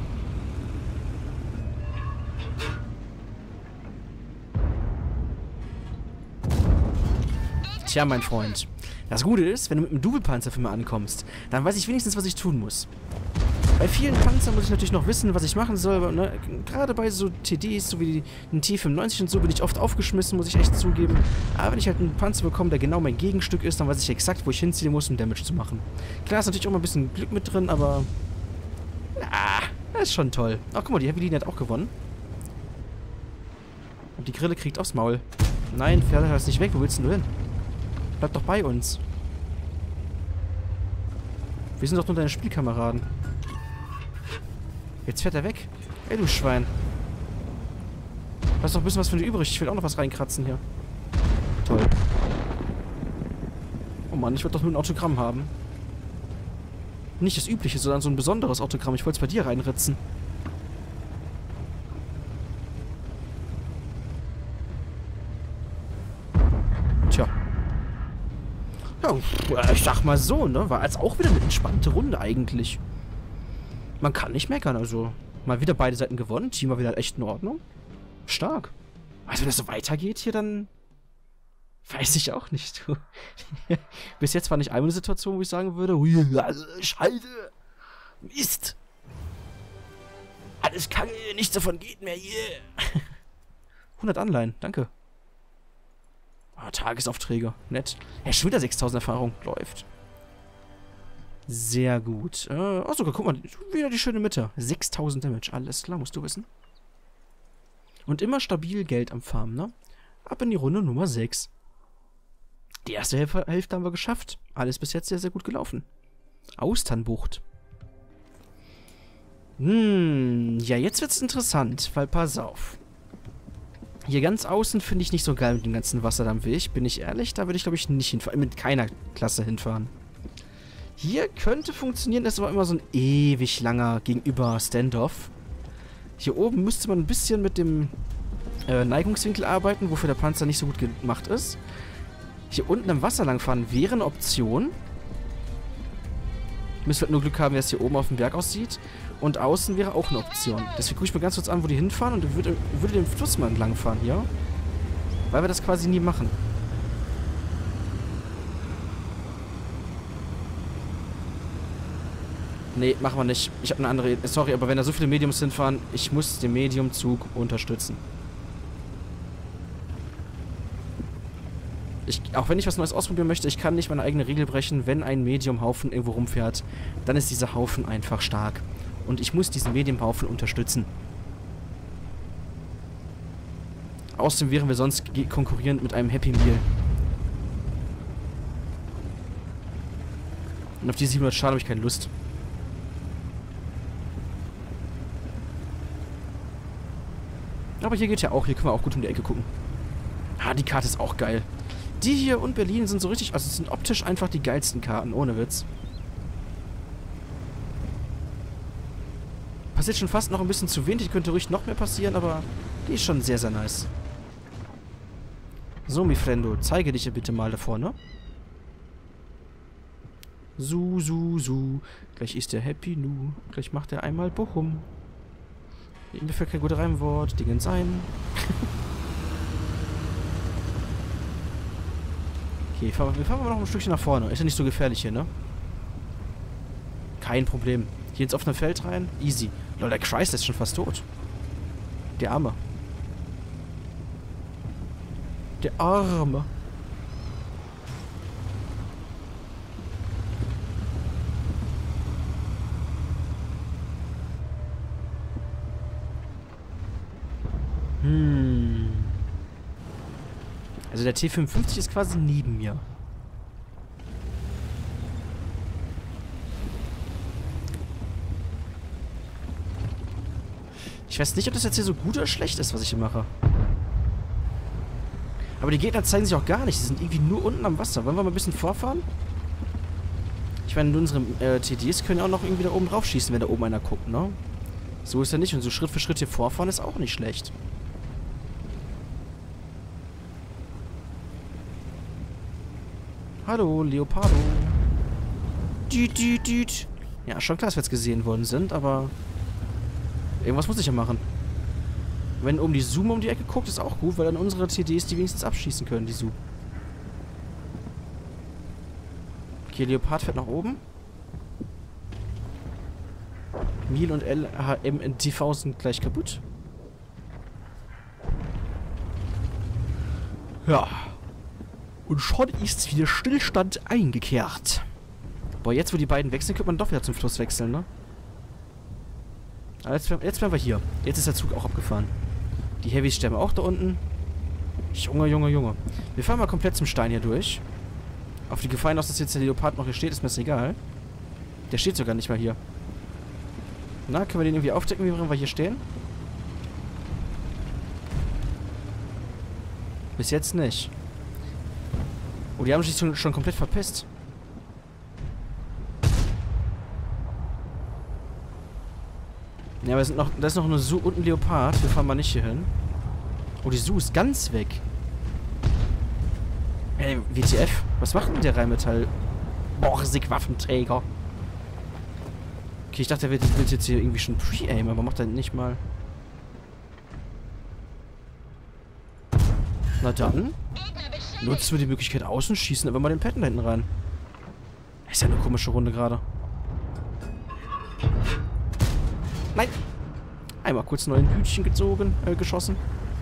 Tja, mein Freund. Das Gute ist, wenn du mit einem Double-Panzer für mich ankommst, dann weiß ich wenigstens, was ich tun muss. Bei vielen Panzern muss ich natürlich noch wissen, was ich machen soll. Aber, ne, gerade bei so TDs, so wie den T95 und so, bin ich oft aufgeschmissen, muss ich echt zugeben. Aber wenn ich halt einen Panzer bekomme, der genau mein Gegenstück ist, dann weiß ich exakt, wo ich hinziehen muss, um Damage zu machen. Klar ist natürlich auch mal ein bisschen Glück mit drin, aber... das ist schon toll. Ach, guck mal, die Heavy Linie hat auch gewonnen. Und die Grille kriegt aufs Maul. Nein, fähr das nicht weg. Wo willst du hin? Bleib doch bei uns. Wir sind doch nur deine Spielkameraden. Jetzt fährt er weg. Ey, du Schwein. Da ist noch ein bisschen was von dir übrig. Ich will auch noch was reinkratzen hier. Toll. Oh Mann, ich wollte doch nur ein Autogramm haben. Nicht das übliche, sondern so ein besonderes Autogramm. Ich wollte es bei dir reinritzen. Tja. Ja, ich sag mal so, ne? War jetzt auch wieder eine entspannte Runde eigentlich. Man kann nicht meckern, also. Mal wieder beide Seiten gewonnen. Team war wieder echt in Ordnung. Stark. Also wenn das so weitergeht hier, dann... Weiß ich auch nicht, du. Bis jetzt war nicht einmal eine Situation, wo ich sagen würde, ui, also, Scheiße. Mist! Alles Kacke, nichts davon geht mehr hier. 100 Anleihen, danke. Tagesaufträge, nett. Ja, schon wieder 6000 Erfahrung, läuft. Sehr gut. Oh, sogar, guck mal, wieder die schöne Mitte. 6000 Damage, alles klar, musst du wissen. Und immer stabil Geld am Farmen, ne? Ab in die Runde Nummer 6. Die erste Hälfte haben wir geschafft. Alles bis jetzt sehr, sehr gut gelaufen. Austernbucht. Ja, jetzt wird's interessant, weil pass auf. Hier ganz außen finde ich nicht so geil mit dem ganzen Wasser am Weg, bin ich ehrlich, da würde ich glaube ich nicht hinfahren, mit keiner Klasse hinfahren. Hier könnte funktionieren, das ist aber immer so ein ewig langer Gegenüber-Standoff. Hier oben müsste man ein bisschen mit dem Neigungswinkel arbeiten, wofür der Panzer nicht so gut gemacht ist. Hier unten im Wasser langfahren wäre eine Option. Müssen halt nur Glück haben, wie es hier oben auf dem Berg aussieht. Und außen wäre auch eine Option. Deswegen gucke ich mir ganz kurz an, wo die hinfahren und würde den Fluss mal entlang fahren hier. Weil wir das quasi nie machen. Nee, machen wir nicht. Ich habe eine andere... Sorry, aber wenn da so viele Mediums hinfahren, ich muss den Mediumzug unterstützen. Auch wenn ich was Neues ausprobieren möchte, ich kann nicht meine eigene Regel brechen. Wenn ein Mediumhaufen irgendwo rumfährt, dann ist dieser Haufen einfach stark. Und ich muss diesen Mediumhaufen unterstützen. Außerdem wären wir sonst konkurrierend mit einem Happy Meal. Und auf die 700 Schaden habe ich keine Lust. Aber hier geht ja auch, hier können wir auch gut um die Ecke gucken. Ah, die Karte ist auch geil. Die hier und Berlin sind so richtig, also es sind optisch einfach die geilsten Karten, ohne Witz. Passiert schon fast noch ein bisschen zu wenig, könnte ruhig noch mehr passieren, aber die ist schon sehr, sehr nice. So, mi Frendo, zeige dich bitte mal da vorne. Gleich ist der Happy Nu. Gleich macht er einmal Bochum. Mir fällt kein gutes Reimwort. Dingens ein. Okay, wir fahren mal noch ein Stückchen nach vorne. Ist ja nicht so gefährlich hier, ne? Kein Problem. Hier ins offene Feld rein. Easy. Lol, der Chrysler ist schon fast tot. Der Arme. Der Arme. Also der T55 ist quasi neben mir. Ich weiß nicht, ob das jetzt hier so gut oder schlecht ist, was ich hier mache. Aber die Gegner zeigen sich auch gar nicht. Die sind irgendwie nur unten am Wasser. Wollen wir mal ein bisschen vorfahren? Ich meine, unsere TDs können ja auch noch irgendwie da oben drauf schießen, wenn da oben einer guckt, ne? So ist er nicht. Und so Schritt für Schritt hier vorfahren ist auch nicht schlecht. Hallo, Leopardo. Düt. Ja, schon klar, dass wir jetzt gesehen worden sind, aber irgendwas muss ich ja machen. Wenn oben die Zoom um die Ecke guckt, ist auch gut, weil dann unsere CDs die wenigstens abschießen können, die Zoom. Okay, Leopard fährt nach oben. Miel und LHM in TV sind gleich kaputt. Ja. Und schon ist wieder Stillstand eingekehrt. Boah, jetzt wo die beiden wechseln, könnte man doch wieder zum Fluss wechseln, ne? Aber jetzt wären wir hier. Jetzt ist der Zug auch abgefahren. Die Heavys sterben auch da unten. Junge. Wir fahren mal komplett zum Stein hier durch. Auf die Gefahr aus, dass jetzt der Leopard noch hier steht, ist mir das egal. Der steht sogar nicht mal hier. Na, können wir den irgendwie aufdecken, wie wir hier stehen? Bis jetzt nicht. Oh, die haben sich schon komplett verpisst. Ja, aber da ist noch eine Su und ein Leopard. Wir fahren mal nicht hier hin. Oh, die Su ist ganz weg. Ey, WTF? Was macht denn der Rheinmetall? Borsig-Waffenträger. Okay, ich dachte, der will jetzt hier irgendwie schon pre-aim, aber macht er nicht mal. Na dann. Nutzen wir die Möglichkeit außen, schießen aber mal den Patten da hinten rein. Ist ja eine komische Runde gerade. kurz neuen Hütchen geschossen.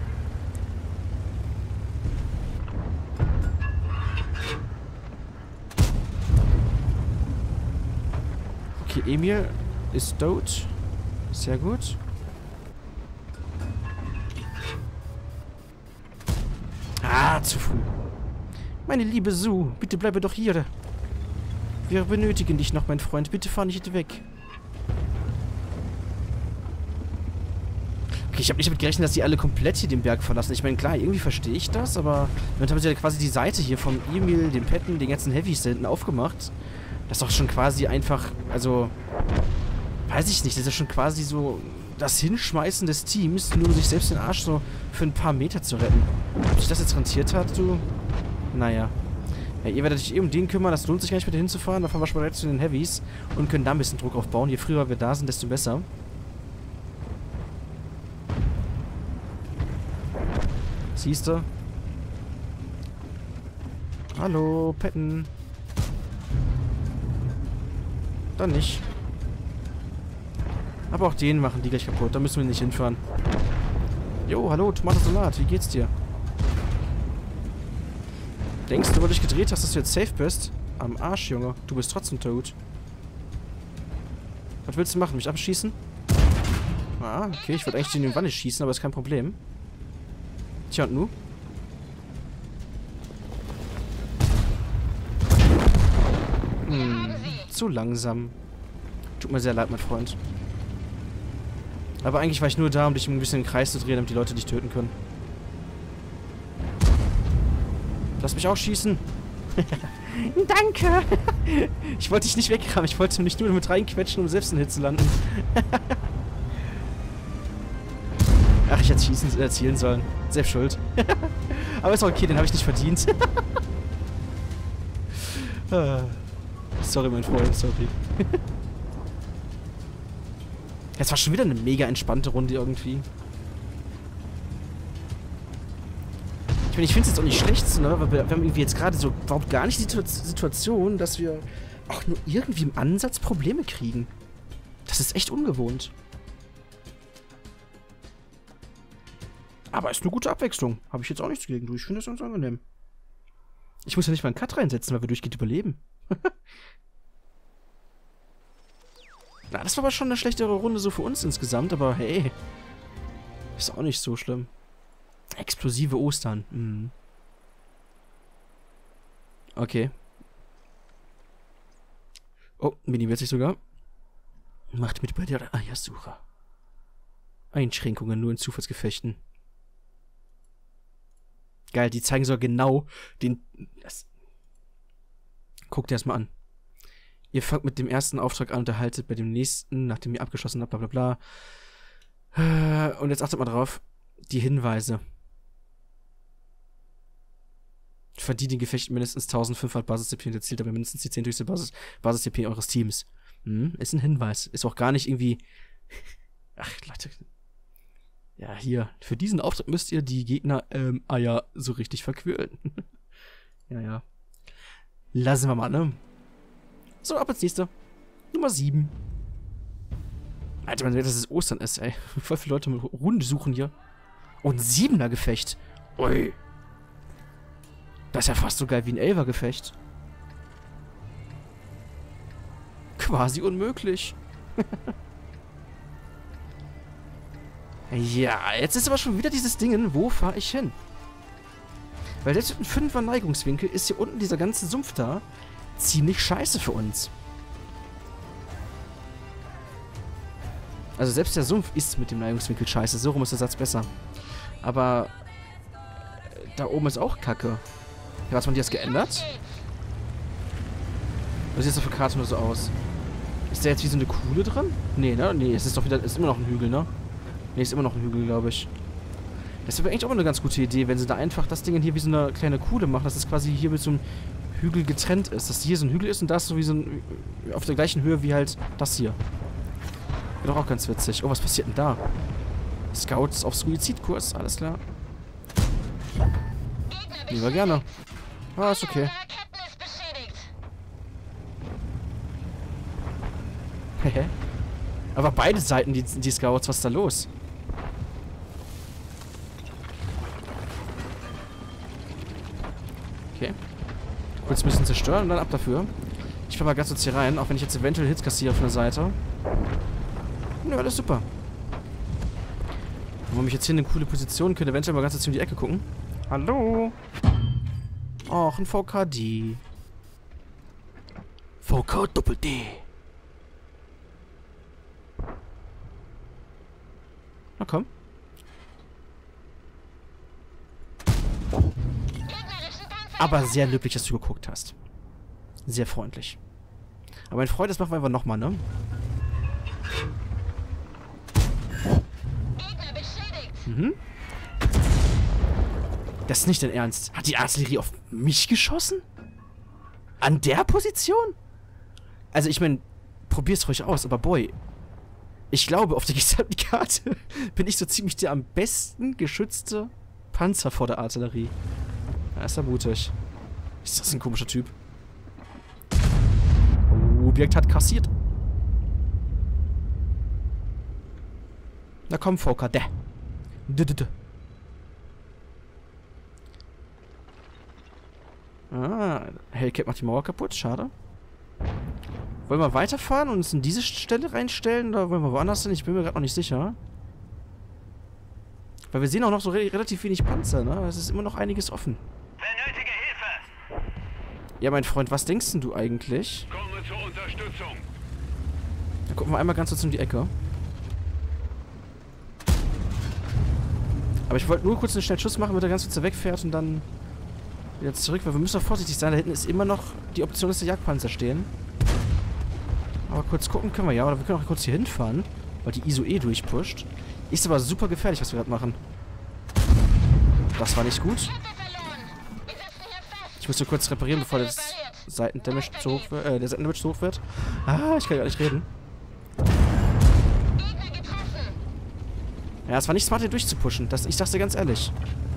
Okay, Emil ist tot. Sehr gut. Ah, zu früh. Meine liebe Sue, bitte bleibe doch hier. Wir benötigen dich noch, mein Freund. Bitte fahr nicht weg. Okay, ich habe nicht damit gerechnet, dass die alle komplett hier den Berg verlassen. Ich meine, klar, irgendwie verstehe ich das, aber damit haben sie ja quasi die Seite hier vom Emil, dem Petten, den ganzen Heavys da hinten aufgemacht. Das ist doch schon quasi einfach, also, weiß ich nicht, das ist ja schon quasi so das Hinschmeißen des Teams, nur um sich selbst den Arsch so für ein paar Meter zu retten. Ob sich das jetzt rentiert hat, du? Naja. Ja, ihr werdet euch um den kümmern, das lohnt sich gar nicht, mit hinzufahren. Da fahren wir schon mal direkt zu den Heavys und können da ein bisschen Druck aufbauen. Je früher wir da sind, desto besser. Siehst du? Hallo, Petten. Dann nicht. Aber auch den machen die gleich kaputt. Da müssen wir nicht hinfahren. Jo, hallo, Tomatensalat. Wie geht's dir? Denkst du, weil du dich gedreht hast, dass du jetzt safe bist? Am Arsch, Junge. Du bist trotzdem tot. Was willst du machen? Mich abschießen? Ah, okay. Ich wollte eigentlich in die Wanne schießen, aber ist kein Problem. Tja, und nu? Zu langsam. Tut mir sehr leid, mein Freund. Aber eigentlich war ich nur da, um dich ein bisschen im Kreis zu drehen, damit die Leute dich töten können. Lass mich auch schießen. Danke. Ich wollte dich nicht wegrammen. Ich wollte mich nur mit reinquetschen, um selbst in den Hit zu landen. Ach, ich hätte zielen sollen. Selbst schuld. Aber ist auch okay, den habe ich nicht verdient. Sorry, mein Freund, sorry. Es war schon wieder eine mega entspannte Runde irgendwie. Ich meine, ich finde es jetzt auch nicht schlecht, ne? Weil wir haben irgendwie jetzt gerade so überhaupt gar nicht die Situation, dass wir auch nur irgendwie im Ansatz Probleme kriegen. Das ist echt ungewohnt. Aber ist eine gute Abwechslung. Habe ich jetzt auch nichts gegen. Du, ich finde das ganz angenehm. Ich muss ja nicht mal einen Cut reinsetzen, weil wir durchgehend überleben. Na, das war aber schon eine schlechtere Runde so für uns insgesamt, aber hey. Ist auch nicht so schlimm. Explosive Ostern. Mhm. Okay. Oh, minimiert sich sogar. Macht mit bei der Eiersuche. Einschränkungen nur in Zufallsgefechten. Geil, die zeigen sogar genau den... Guck dir das mal an. Ihr fangt mit dem ersten Auftrag an und erhaltet bei dem nächsten, nachdem ihr abgeschlossen habt, bla bla bla. Und jetzt achtet mal drauf. Die Hinweise. Verdient den Gefechten mindestens 1500 Basis-CP und erzielt dabei mindestens die 10 höchste Basis-CP eures Teams. Ist ein Hinweis. Ist auch gar nicht irgendwie... Ach, Leute. Ja, hier. Für diesen Auftrag müsst ihr die Gegner Eier so richtig verquirlen. Ja. Lassen wir mal, ne? So, ab ins nächste. Nummer 7. Alter, man sieht, dass es Ostern ist, ey. Voll viele Leute mit Runde suchen hier. Und ein 7er-Gefecht. Ui. Das ist ja fast so geil wie ein 11er-Gefecht. Quasi unmöglich. Ja, jetzt ist aber schon wieder dieses Ding, wo fahre ich hin? Weil selbst mit einem 5er Neigungswinkel ist hier unten dieser ganze Sumpf da ziemlich scheiße für uns. Also selbst der Sumpf ist mit dem Neigungswinkel scheiße. So rum ist der Satz besser. Aber da oben ist auch Kacke. Ja, hat man die jetzt geändert? Oder sieht das auf der Karte nur so aus? Ist da jetzt wie so eine Kuhle drin? Nee, ne? Nee, es ist doch wieder, ist immer noch ein Hügel, ne? Nee, ist immer noch ein Hügel, glaube ich. Das wäre eigentlich auch eine ganz gute Idee, wenn sie da einfach das Ding hier wie so eine kleine Kuhle machen, dass es quasi hier mit so einem Hügel getrennt ist. Dass hier so ein Hügel ist und das so wie so ein... auf der gleichen Höhe wie halt das hier. Wäre doch auch ganz witzig. Oh, was passiert denn da? Scouts auf Suizidkurs, alles klar. Lieber gerne. Ah, ist okay. Hehe. Aber beide Seiten, die Scouts, was ist da los? Okay. Kurz ein bisschen zerstören und dann ab dafür. Ich fahr mal ganz kurz hier rein, auch wenn ich jetzt eventuell Hits kassiere von der Seite. Ja, alles super. Warum ich jetzt hier in eine coole Position könnte, eventuell mal ganz kurz um die Ecke gucken. Hallo? Och, ein VKD. VK Doppel-D. Na komm. Aber sehr löblich, dass du geguckt hast. Sehr freundlich. Aber mein Freund, das machen wir einfach nochmal, ne? Mhm. Das ist nicht dein Ernst. Hat die Artillerie auf mich geschossen? An der Position? Also ich meine, probier's ruhig aus, aber boy. Ich glaube, auf der gesamten Karte bin ich so ziemlich der am besten geschützte Panzer vor der Artillerie. Ja, ist ja mutig. Ist das ein komischer Typ? Objekt hat kassiert. Na komm, VKD. Ah, Hellcat macht die Mauer kaputt. Schade. Wollen wir weiterfahren und uns in diese Stelle reinstellen? Oder wollen wir woanders hin? Ich bin mir gerade noch nicht sicher. Weil wir sehen auch noch so relativ wenig Panzer, ne? Es ist immer noch einiges offen. Benötige Hilfe! Ja, mein Freund, was denkst denn du eigentlich? Komme zur Unterstützung. Da gucken wir einmal ganz kurz um die Ecke. Aber ich wollte nur kurz einen schnellen Schuss machen, damit er ganz kurz wegfährt und dann wieder zurück, weil wir müssen doch vorsichtig sein. Da hinten ist immer noch die Option, dass der Jagdpanzer stehen. Aber kurz gucken können wir ja, oder wir können auch kurz hier hinfahren, weil die ISO eh durchpusht. Ist aber super gefährlich, was wir gerade machen. Das war nicht gut. Ich muss nur kurz reparieren, bevor das Seitendamage zu hoch wird, der Seitendamage zu hoch wird. Ah, ich kann gar nicht reden. Ja, es war nicht smart, hier durchzupushen. Ich sag's dir ganz ehrlich.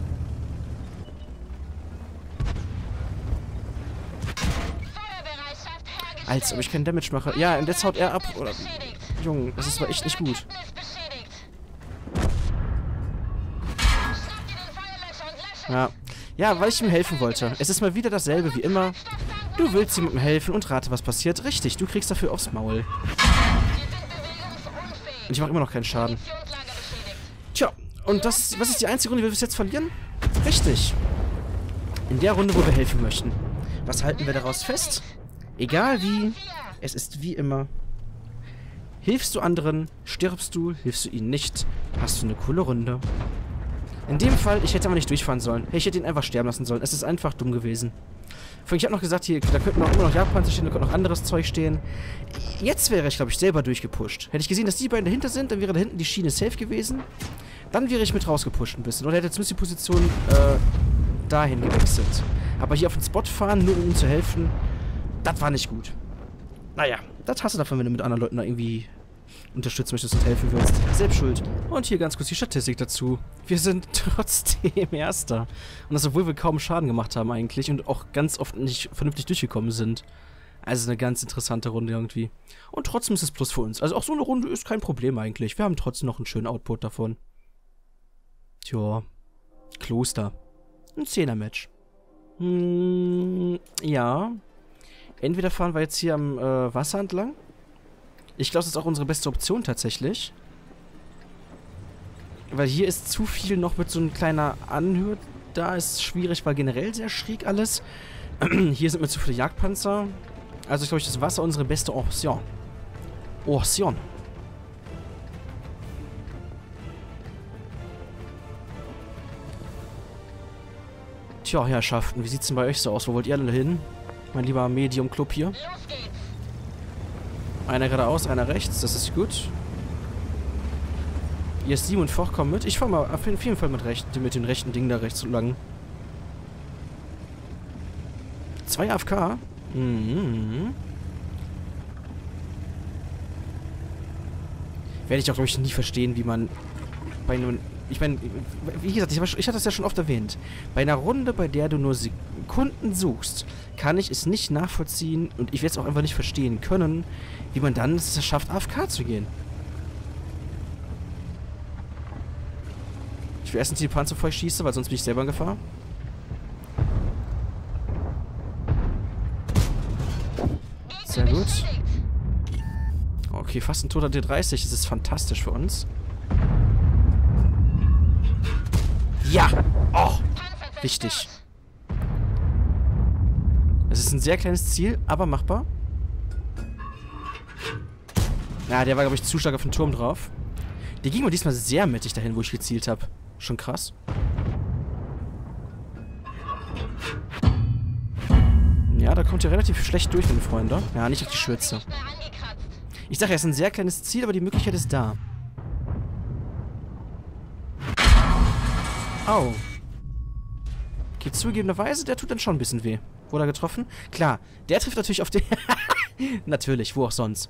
Als ob ich keinen Damage mache. Ja, und jetzt haut er ab. Oder, Junge, das ist aber echt nicht gut. Ja. Ja, weil ich ihm helfen wollte. Es ist mal wieder dasselbe wie immer. Du willst jemandem helfen und rate, was passiert. Richtig, du kriegst dafür aufs Maul. Und ich mache immer noch keinen Schaden. Tja, und was ist die einzige Runde, die wir bis jetzt verlieren? Richtig. In der Runde, wo wir helfen möchten. Was halten wir daraus fest? Egal wie, es ist wie immer. Hilfst du anderen, stirbst du, hilfst du ihnen nicht, hast du eine coole Runde. In dem Fall, ich hätte aber nicht durchfahren sollen. Hey, ich hätte ihn einfach sterben lassen sollen. Es ist einfach dumm gewesen. Ich habe noch gesagt, hier, da könnten auch immer noch Jagdpanzer stehen, da könnte noch anderes Zeug stehen. Jetzt wäre ich, glaube ich, selber durchgepusht. Hätte ich gesehen, dass die beiden dahinter sind, dann wäre da hinten die Schiene safe gewesen. Dann wäre ich mit rausgepusht ein bisschen. Oder hätte zumindest die Position dahin gewechselt. Aber hier auf den Spot fahren, nur um ihm zu helfen, das war nicht gut. Naja, das hast du davon, wenn du mit anderen Leuten da irgendwie unterstützen möchtest und helfen willst. Selbst schuld. Und hier ganz kurz die Statistik dazu. Wir sind trotzdem Erster. Und das, obwohl wir kaum Schaden gemacht haben eigentlich und auch ganz oft nicht vernünftig durchgekommen sind. Also eine ganz interessante Runde irgendwie. Und trotzdem ist es Plus für uns. Also auch so eine Runde ist kein Problem eigentlich. Wir haben trotzdem noch einen schönen Output davon. Tja. Kloster. Ein 10er-Match. Ja. Entweder fahren wir jetzt hier am Wasser entlang. Ich glaube, das ist auch unsere beste Option tatsächlich. Weil hier ist zu viel noch mit so einer kleiner Anhöhe. Da ist es schwierig, weil generell sehr schräg alles. Hier sind mir zu viele Jagdpanzer. Also ich glaube, das Wasser unsere beste Option. Option. Tja, Herrschaften, wie sieht's denn bei euch so aus? Wo wollt ihr alle hin? Mein lieber Medium-Club hier. Einer geradeaus, einer rechts, das ist gut. IS-7 und Foch kommen mit. Ich fahre mal auf jeden Fall mit dem rechten Ding da rechts lang. 2 AFK. Werde ich auch, glaube ich, nie verstehen, wie man bei einem... Ich meine, wie gesagt, ich hatte das ja schon oft erwähnt. Bei einer Runde, bei der du nur Sekunden suchst, kann ich es nicht nachvollziehen und ich werde es auch einfach nicht verstehen können, wie man dann es schafft, AFK zu gehen. Ich will erstens die Panzer voll schießen, weil sonst bin ich selber in Gefahr. Sehr gut. Okay, fast ein toter D30. Das ist fantastisch für uns. Ja! Oh! Wichtig. Es ist ein sehr kleines Ziel, aber machbar. Ja, der war, glaube ich, zu stark auf den Turm drauf. Der ging mir diesmal sehr mittig dahin, wo ich gezielt habe. Schon krass. Ja, da kommt ihr relativ schlecht durch, meine Freunde. Ja, nicht auf die Schürze. Ich sage, er ist ein sehr kleines Ziel, aber die Möglichkeit ist da. Au. Okay, zugegebenerweise, der tut dann schon ein bisschen weh. Wurde er getroffen? Klar, der trifft natürlich auf den... Natürlich, wo auch sonst.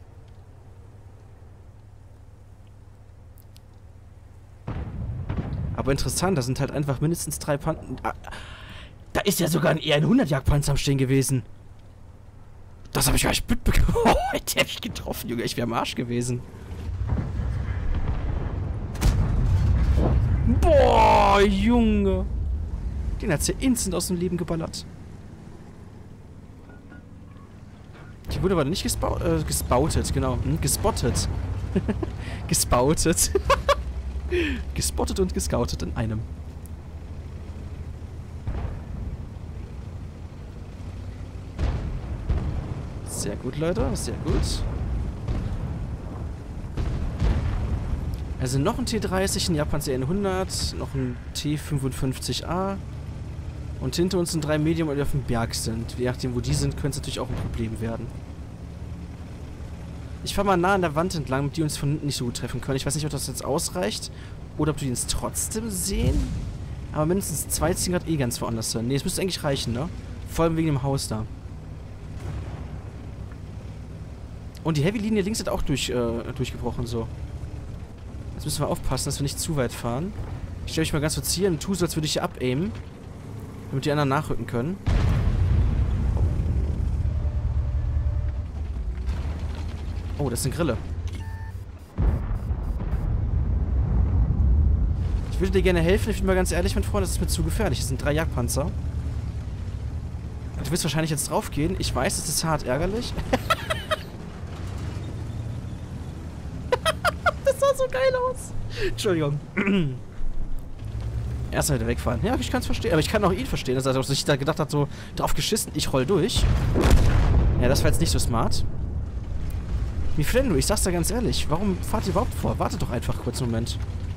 Aber interessant, da sind halt einfach mindestens 3 Panzer... Da ist ja sogar ein ER-100-Jagdpanzer am Stehen gewesen. Das habe ich gar nicht mitbekommen. Oh, hätte ich getroffen, Junge. Ich wäre am Arsch gewesen. Boah, Junge. Den hat's ja instant aus dem Leben geballert. Die wurde aber nicht gespoutet, genau. Gespottet. Gespoutet. Gespottet und gescoutet in einem. Sehr gut, Leute. Sehr gut. Also noch ein T30, ein Japanzer ER-100, noch ein T55A. Und hinter uns sind 3 Medium, die auf dem Berg sind. Je nachdem, wo die sind, könnte es natürlich auch ein Problem werden. Ich fahre mal nah an der Wand entlang, damit die uns von hinten nicht so gut treffen können. Ich weiß nicht, ob das jetzt ausreicht. Oder ob die uns trotzdem sehen. Aber mindestens 2 ziehen gerade eh ganz woanders hin. Ne, es müsste eigentlich reichen, ne? Vor allem wegen dem Haus da. Und die Heavy-Linie links hat auch durchgebrochen, so. Jetzt müssen wir aufpassen, dass wir nicht zu weit fahren. Ich stelle mich mal ganz kurz hier und tue so, als würde ich hier abaimen. Damit die anderen nachrücken können. Oh, das ist eine Grille. Ich würde dir gerne helfen, ich bin mal ganz ehrlich, mein Freund, das ist mir zu gefährlich. Das sind 3 Jagdpanzer. Du wirst wahrscheinlich jetzt draufgehen. Ich weiß, es ist hart ärgerlich. Das sah so geil aus. Entschuldigung. Erstmal wieder wegfahren. Ja, ich kann es verstehen. Aber ich kann auch ihn verstehen, dass er sich da gedacht hat, so drauf geschissen, ich roll durch. Ja, das war jetzt nicht so smart. Mifrendo, ich sag's dir ganz ehrlich, warum fahrt ihr überhaupt vor? Wartet doch einfach kurz einen Moment.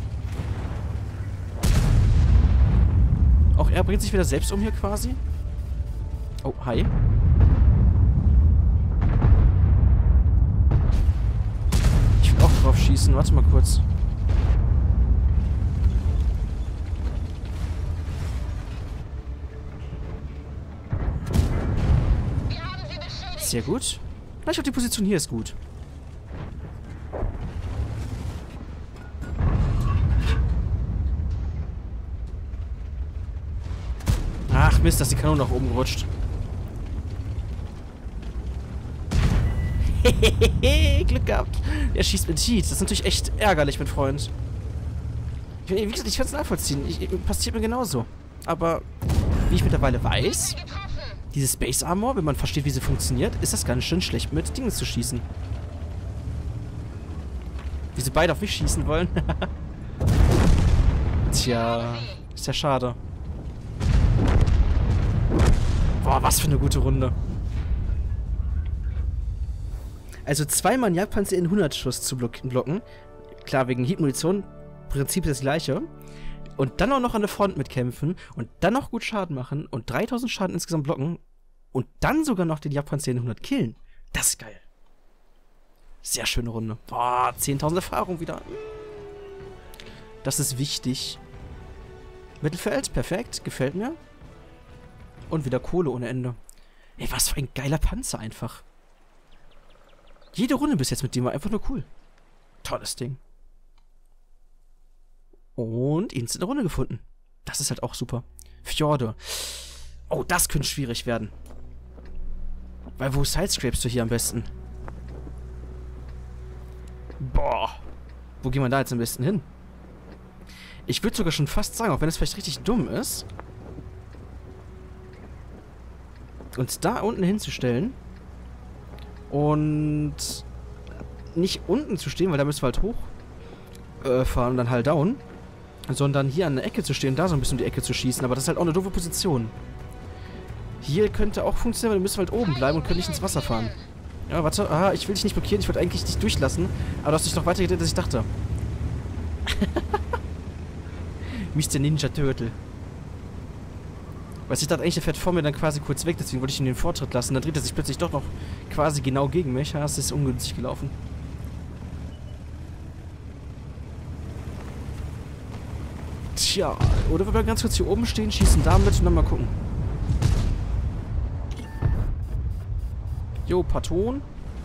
Auch er bringt sich wieder selbst um hier quasi. Oh, hi. Ich will auch drauf schießen. Warte mal kurz. Sehr gut. Na, ich glaube, die Position hier ist gut. Ach Mist, dass die Kanone nach oben gerutscht. Glück gehabt. Er schießt mit Heat. Das ist natürlich echt ärgerlich, mein Freund. Wie gesagt, ich kann es nachvollziehen. Passiert mir genauso. Aber wie ich mittlerweile weiß, diese Space Armor, wenn man versteht, wie sie funktioniert, ist das ganz schön schlecht mit Dingen zu schießen. Wie sie beide auf mich schießen wollen. Tja, ist ja schade. Boah, was für eine gute Runde. Also 2-mal einen Jagdpanzer in 100-Schuss zu blocken. Klar, wegen Heat-Munition. Prinzip das gleiche. Und dann auch noch an der Front mitkämpfen. Und dann noch gut Schaden machen. Und 3000 Schaden insgesamt blocken. Und dann sogar noch den Jagdpanzer in 100 killen. Das ist geil. Sehr schöne Runde. Boah, 10.000 Erfahrung wieder. Das ist wichtig. Mittelfeld, perfekt. Gefällt mir. Und wieder Kohle ohne Ende. Ey, was für ein geiler Panzer einfach. Jede Runde bis jetzt mit dem war einfach nur cool. Tolles Ding. Und instant eine Runde gefunden. Das ist halt auch super. Fjorde. Oh, das könnte schwierig werden. Weil wo sidescrapest du hier am besten? Boah. Wo gehen wir da jetzt am besten hin? Ich würde sogar schon fast sagen, auch wenn es vielleicht richtig dumm ist, uns da unten hinzustellen Und nicht unten zu stehen, weil da müssen wir halt hoch fahren und dann halt down. Sondern hier an der Ecke zu stehen, da so ein bisschen um die Ecke zu schießen. Aber das ist halt auch eine doofe Position. Hier könnte auch funktionieren, aber wir müssen halt oben bleiben und können nicht ins Wasser fahren. Ja, warte. Ah, ich will dich nicht blockieren. Ich wollte eigentlich dich durchlassen. Aber du hast dich noch weiter gedreht, als ich dachte. Mr. Ninja Turtle. Weil ich dachte eigentlich, der fährt vor mir dann quasi kurz weg. Deswegen wollte ich ihn den Vortritt lassen. Dann dreht er sich plötzlich doch noch quasi genau gegen mich. Ja, das ist ungünstig gelaufen. Tja, oder wir bleiben ganz kurz hier oben stehen, schießen damit und dann mal gucken. Jo, Patron.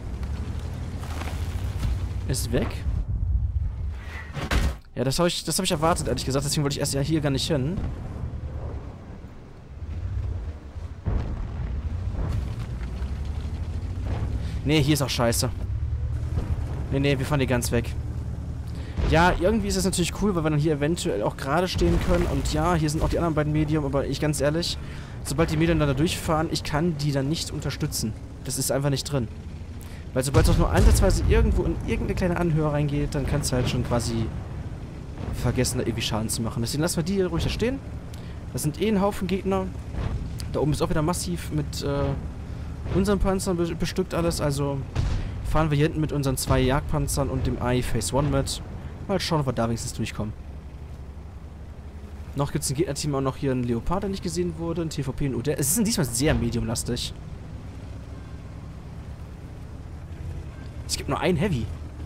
Ist weg. Ja, das hab ich erwartet, ehrlich gesagt. Deswegen wollte ich erst ja hier gar nicht hin. Nee, hier ist auch scheiße. Nee, wir fahren hier ganz weg. Ja, irgendwie ist das natürlich cool, weil wir dann hier eventuell auch gerade stehen können. Und ja, hier sind auch die anderen beiden Medium, aber ich ganz ehrlich, sobald die Medium dann da durchfahren, ich kann die dann nicht unterstützen. Das ist einfach nicht drin. Weil sobald es auch nur ansatzweise irgendwo in irgendeine kleine Anhöhe reingeht, dann kannst du halt schon quasi vergessen, da irgendwie Schaden zu machen. Deswegen lassen wir die hier ruhig da stehen. Das sind ein Haufen Gegner. Da oben ist auch wieder massiv mit unseren Panzern bestückt alles. Also fahren wir hier hinten mit unseren 2 Jagdpanzern und dem AI Phase 1 mit. Mal schauen, ob wir da wenigstens durchkommen. Noch gibt es ein Gegnerteam auch noch hier einen Leopard, der nicht gesehen wurde, ein TVP und UD. Es ist diesmal sehr mediumlastig. Es gibt nur einen Heavy.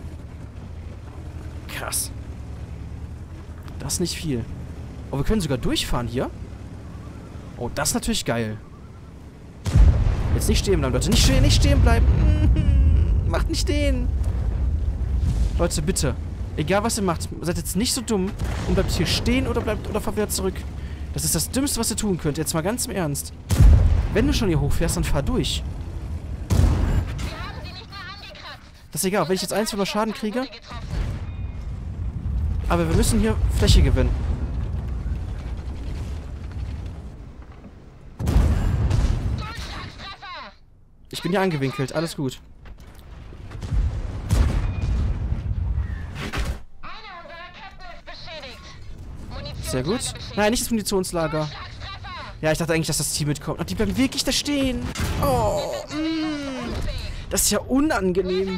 Krass. Das ist nicht viel. Oh, wir können sogar durchfahren hier. Oh, das ist natürlich geil. Jetzt nicht stehen bleiben, Leute. Nicht stehen bleiben. Macht nicht den. Leute, bitte. Egal, was ihr macht, seid jetzt nicht so dumm und bleibt hier stehen oder fahrt wieder zurück. Das ist das Dümmste, was ihr tun könnt. Jetzt mal ganz im Ernst. Wenn du schon hier hochfährst, dann fahr durch. Das ist egal, wenn ich jetzt 1 oder Schaden kriege. Aber wir müssen hier Fläche gewinnen. Ich bin hier angewinkelt, alles gut. Sehr gut. Nein, nicht das Munitionslager. Ja, ich dachte eigentlich, dass das Team mitkommt. Ach, die bleiben wirklich da stehen. Oh, das ist ja unangenehm.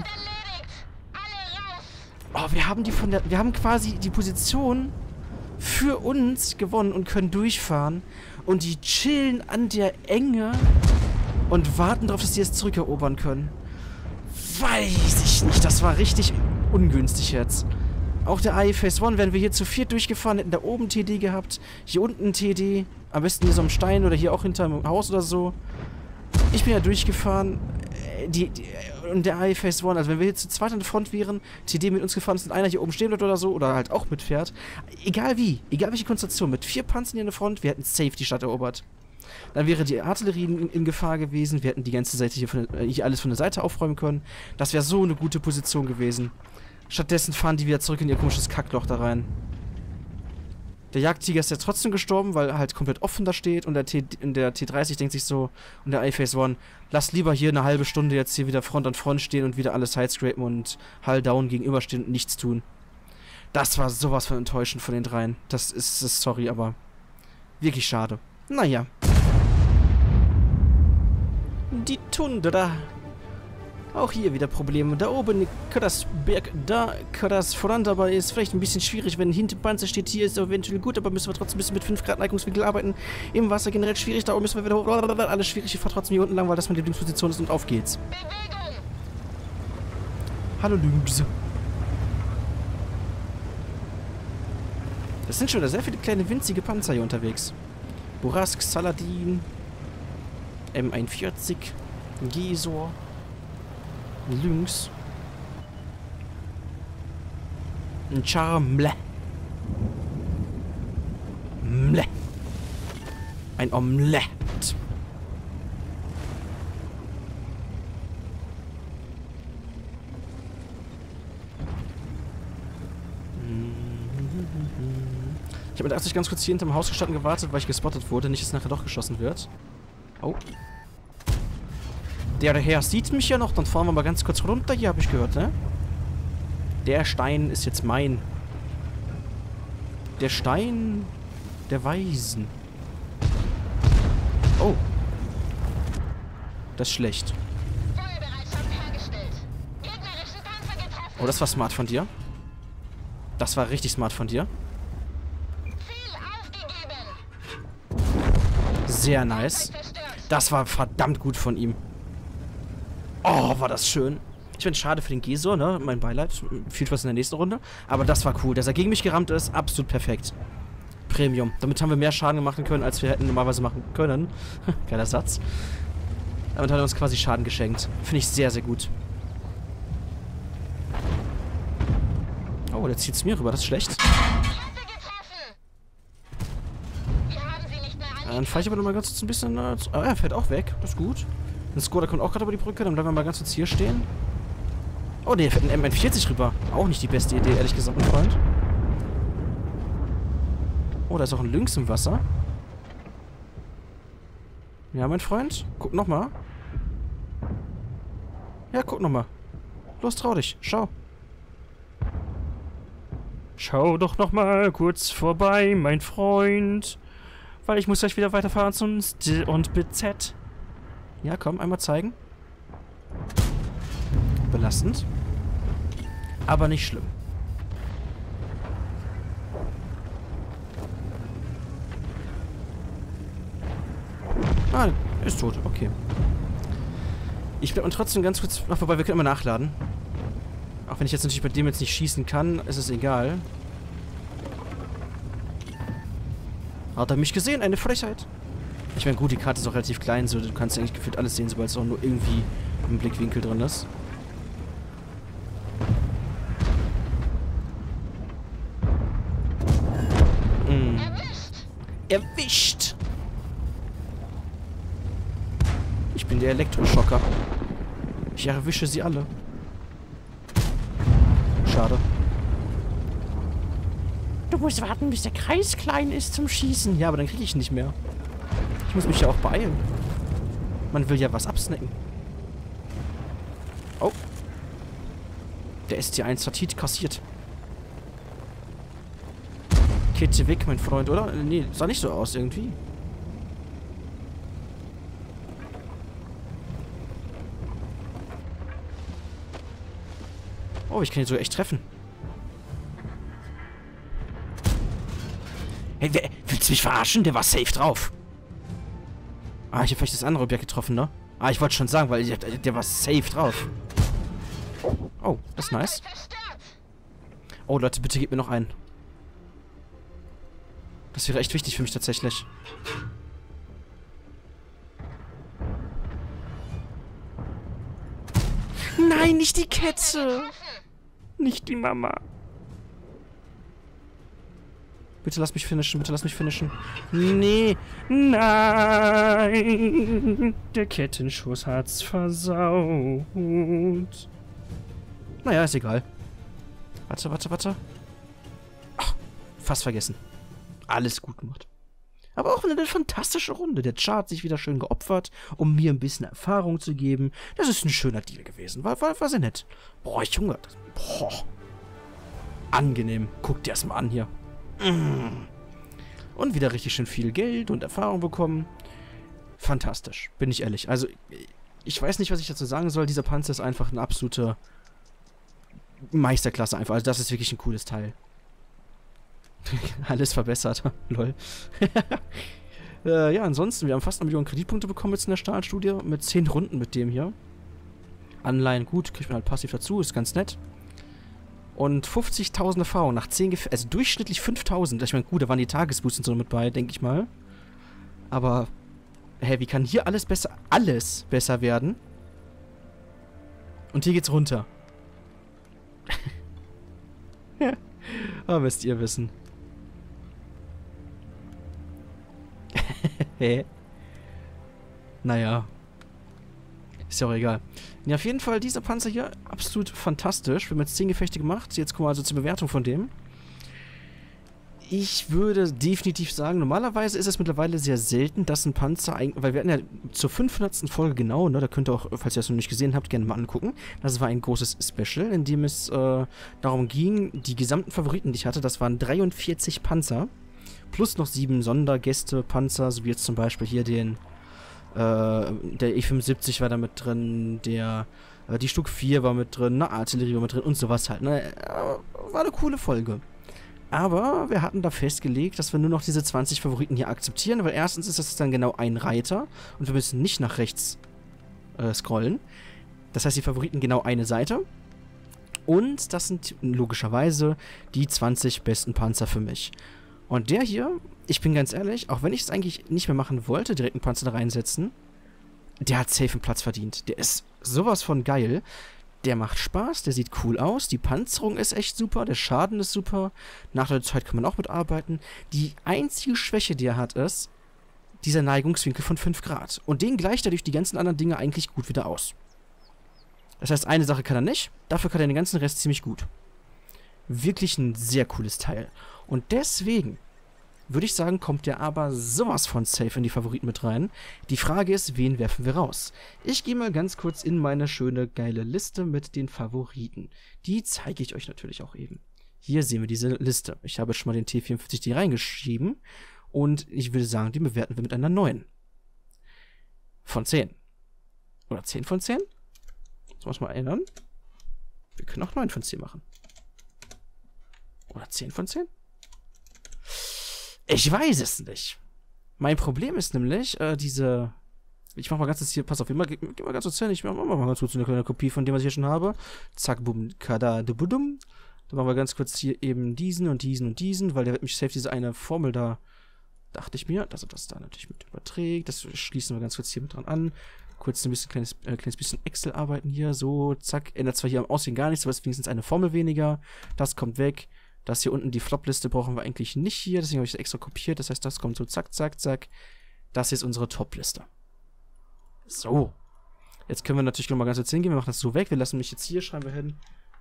Oh, wir haben quasi die Position für uns gewonnen und können durchfahren. Und die chillen an der Enge und warten darauf, dass die es zurückerobern können. Weiß ich nicht. Das war richtig ungünstig jetzt. Auch der AI Phase 1 wären wir hier zu 4 durchgefahren, hätten da oben TD gehabt, hier unten TD, am besten hier so am Stein oder hier auch hinterm Haus oder so. Ich bin ja durchgefahren, und der AI Phase 1, also wenn wir hier zu zweit an der Front wären, TD mit uns gefahren ist und einer hier oben stehen bleibt oder so, oder halt auch mitfährt, egal welche Konstellation, mit 4 Panzern hier an der Front, wir hätten safe die Stadt erobert. Dann wäre die Artillerie in Gefahr gewesen, wir hätten die ganze Seite hier alles von der Seite aufräumen können. Das wäre so eine gute Position gewesen. Stattdessen fahren die wieder zurück in ihr komisches Kackloch da rein. Der Jagdtiger ist ja trotzdem gestorben, weil er halt komplett offen da steht. Und der T30 denkt sich so, und der AI Phase 1, lass lieber hier eine halbe Stunde jetzt hier wieder Front an Front stehen und wieder alles sidescrapen und Hull down gegenüberstehen und nichts tun. Das war sowas von enttäuschend von den dreien. Das ist sorry, aber wirklich schade. Naja. Die Tundra. Auch hier wieder Probleme. Da oben krass Berg, da krass voran dabei ist. Vielleicht ein bisschen schwierig, wenn hinter Panzer steht. Hier ist eventuell gut, aber müssen wir trotzdem ein bisschen mit 5 Grad Neigungswinkel arbeiten. Im Wasser generell schwierig, da oben müssen wir wieder hoch. Alles schwierig, ich fahre trotzdem hier unten lang, weil das meine Lieblingsposition ist und auf geht's. Hallo Lynx. Das sind schon wieder sehr viele kleine winzige Panzer hier unterwegs. Borask, Saladin, M41, Gesor, Lynx, ein Charmle, Mle, ein Omelette. Ich habe mit 80 ganz kurz hier hinterm Haus gestanden gewartet, weil ich gespottet wurde. Nicht, dass nachher doch geschossen wird. Oh. Der Herr sieht mich ja noch, dann fahren wir mal ganz kurz runter hier, habe ich gehört, ne? Der Stein ist jetzt mein. Der Stein der Weisen. Oh. Das ist schlecht. Feuerbereitschaft hergestellt. Gegnerischen Panzer getroffen. Oh, das war smart von dir. Das war richtig smart von dir. Ziel aufgegeben. Sehr nice. Zerstört. Das war verdammt gut von ihm. Oh, war das schön. Ich finde es schade für den Gesor, ne? Mein Beileid. Viel Spaß in der nächsten Runde. Aber das war cool. Dass er gegen mich gerammt ist, absolut perfekt. Premium. Damit haben wir mehr Schaden machen können, als wir hätten normalerweise machen können. Geiler Satz. Damit hat er uns quasi Schaden geschenkt. Finde ich sehr, sehr gut. Oh, der zieht es mir rüber. Das ist schlecht. Panzer getroffen. Wir haben sie nicht mehr Dann fahre ich aber nochmal ganz kurz ein bisschen... er fährt auch weg. Das ist gut. Ein Skoda kommt auch gerade über die Brücke. Dann bleiben wir mal ganz kurz hier stehen. Oh, der fährt ein M41 rüber. Auch nicht die beste Idee, ehrlich gesagt, mein Freund. Oh, da ist auch ein Lynx im Wasser. Ja, mein Freund. Guck nochmal. Ja, guck nochmal. Los, trau dich. Schau. Schau doch nochmal kurz vorbei, mein Freund. Weil ich muss gleich wieder weiterfahren zum St und BZ. Ja, komm, einmal zeigen. Belastend. Aber nicht schlimm. Ah, ist tot. Okay. Ich bleib trotzdem ganz kurz noch vorbei. Wir können immer nachladen. Auch wenn ich jetzt natürlich bei dem jetzt nicht schießen kann, ist es egal. Hat er mich gesehen? Eine Frechheit. Ich meine, gut, die Karte ist auch relativ klein, so du kannst eigentlich gefühlt alles sehen, sobald es auch nur irgendwie im Blickwinkel drin ist. Erwischt! Ich bin der Elektroschocker. Ich erwische sie alle. Schade. Du musst warten, bis der Kreis klein ist zum Schießen. Ja, aber dann kriege ich ihn nicht mehr. Ich muss mich ja auch beeilen. Man will ja was absnacken. Oh. Der ST1 hat Heat kassiert. Kette weg, mein Freund, oder? Nee, sah nicht so aus irgendwie. Oh, ich kann ihn sogar echt treffen. Hey, willst du mich verarschen? Der war safe drauf. Ah, ich habe vielleicht das andere Objekt getroffen, ne? Ah, ich wollte schon sagen, weil der war safe drauf. Oh, das ist nice. Oh, Leute, bitte gebt mir noch einen. Das wäre echt wichtig für mich tatsächlich. Nein, nicht die Kette. Nicht die Mama. Bitte lass mich finishen, bitte lass mich finishen. Nee. Nein. Der Kettenschuss hat's versaut. Naja, ist egal. Warte, warte, warte. Ach, fast vergessen. Alles gut gemacht. Aber auch eine fantastische Runde. Der Char hat sich wieder schön geopfert, um mir ein bisschen Erfahrung zu geben. Das ist ein schöner Deal gewesen. War sehr nett. Boah, Junge. Boah. Angenehm. Guck dir das mal an hier. Und wieder richtig schön viel Geld und Erfahrung bekommen. Fantastisch. Bin ich ehrlich. Also, ich weiß nicht, was ich dazu sagen soll. Dieser Panzer ist einfach eine absolute Meisterklasse einfach. Also, das ist wirklich ein cooles Teil. Alles verbessert. Lol. Ja, ansonsten, wir haben fast 1 Million Kreditpunkte bekommen jetzt in der Startstudie. Mit 10 Runden mit dem hier. Anleihen, gut, kriegt man halt passiv dazu, ist ganz nett. Und 50.000 Erfahrung nach 10 Gefechten, also durchschnittlich 5.000. Ich meine, gut, da waren die Tagesboosts und so mit bei, denke ich mal. Aber, hä, wie kann hier alles besser werden? Und hier geht's runter. Ja, aber müsst ihr wissen. Naja. Ist ja auch egal. Ja, auf jeden Fall, dieser Panzer hier, absolut fantastisch. Wir haben jetzt 10 Gefechte gemacht. Jetzt kommen wir also zur Bewertung von dem. Ich würde definitiv sagen, normalerweise ist es mittlerweile sehr selten, dass ein Panzer, weil wir hatten ja zur 500. Folge genau, ne, da könnt ihr auch, falls ihr das noch nicht gesehen habt, gerne mal angucken. Das war ein großes Special, in dem es darum ging, die gesamten Favoriten, die ich hatte, das waren 43 Panzer, plus noch 7 Sondergäste-Panzer, so wie jetzt zum Beispiel hier der E75 war da mit drin, die Stück 4 war mit drin, eine Artillerie war mit drin und sowas halt, ne, war eine coole Folge. Aber wir hatten da festgelegt, dass wir nur noch diese 20 Favoriten hier akzeptieren, weil erstens ist das dann genau ein Reiter und wir müssen nicht nach rechts scrollen. Das heißt, die Favoriten genau eine Seite. Und das sind logischerweise die 20 besten Panzer für mich. Und der hier, ich bin ganz ehrlich, auch wenn ich es eigentlich nicht mehr machen wollte, direkt einen Panzer da reinsetzen, der hat safe einen Platz verdient. Der ist sowas von geil. Der macht Spaß, der sieht cool aus, die Panzerung ist echt super, der Schaden ist super, nach der Zeit kann man auch mitarbeiten. Die einzige Schwäche, die er hat, ist dieser Neigungswinkel von 5 Grad. Und den gleicht er durch die ganzen anderen Dinge eigentlich gut wieder aus. Das heißt, eine Sache kann er nicht, dafür kann er den ganzen Rest ziemlich gut. Wirklich ein sehr cooles Teil. Und deswegen würde ich sagen, kommt der aber sowas von safe in die Favoriten mit rein. Die Frage ist, wen werfen wir raus? Ich gehe mal ganz kurz in meine schöne, geile Liste mit den Favoriten. Die zeige ich euch natürlich auch eben. Hier sehen wir diese Liste. Ich habe schon mal den T54D reingeschrieben. Und ich würde sagen, den bewerten wir mit einer 9. Von 10. Oder 10 von 10? Sollen wir uns mal erinnern? Wir können auch 9 von 10 machen. Oder 10 von 10? Ich weiß es nicht. Mein Problem ist nämlich, ich mach mal ganz kurz hier, pass auf, geh mal ganz kurz hin, ich mach mal ganz kurz eine kleine Kopie von dem, was ich hier schon habe. Zack, bum, kada, dubudum. Dann machen wir ganz kurz hier eben diesen und diesen und diesen, weil der wird mich safe diese eine Formel da, dachte ich mir, dass er das da natürlich mit überträgt. Das schließen wir ganz kurz hier mit dran an. Kurz ein bisschen, kleines bisschen Excel arbeiten hier, so, zack. Ändert zwar hier am Aussehen gar nichts, aber es ist wenigstens eine Formel weniger. Das kommt weg. Das hier unten, die Flop-Liste, brauchen wir eigentlich nicht hier. Deswegen habe ich das extra kopiert. Das heißt, das kommt so zack, zack, zack. Das hier ist unsere Top-Liste. So. Jetzt können wir natürlich noch mal ganz kurz hingehen. Wir machen das so weg. Wir lassen mich jetzt hier, schreiben wir hin.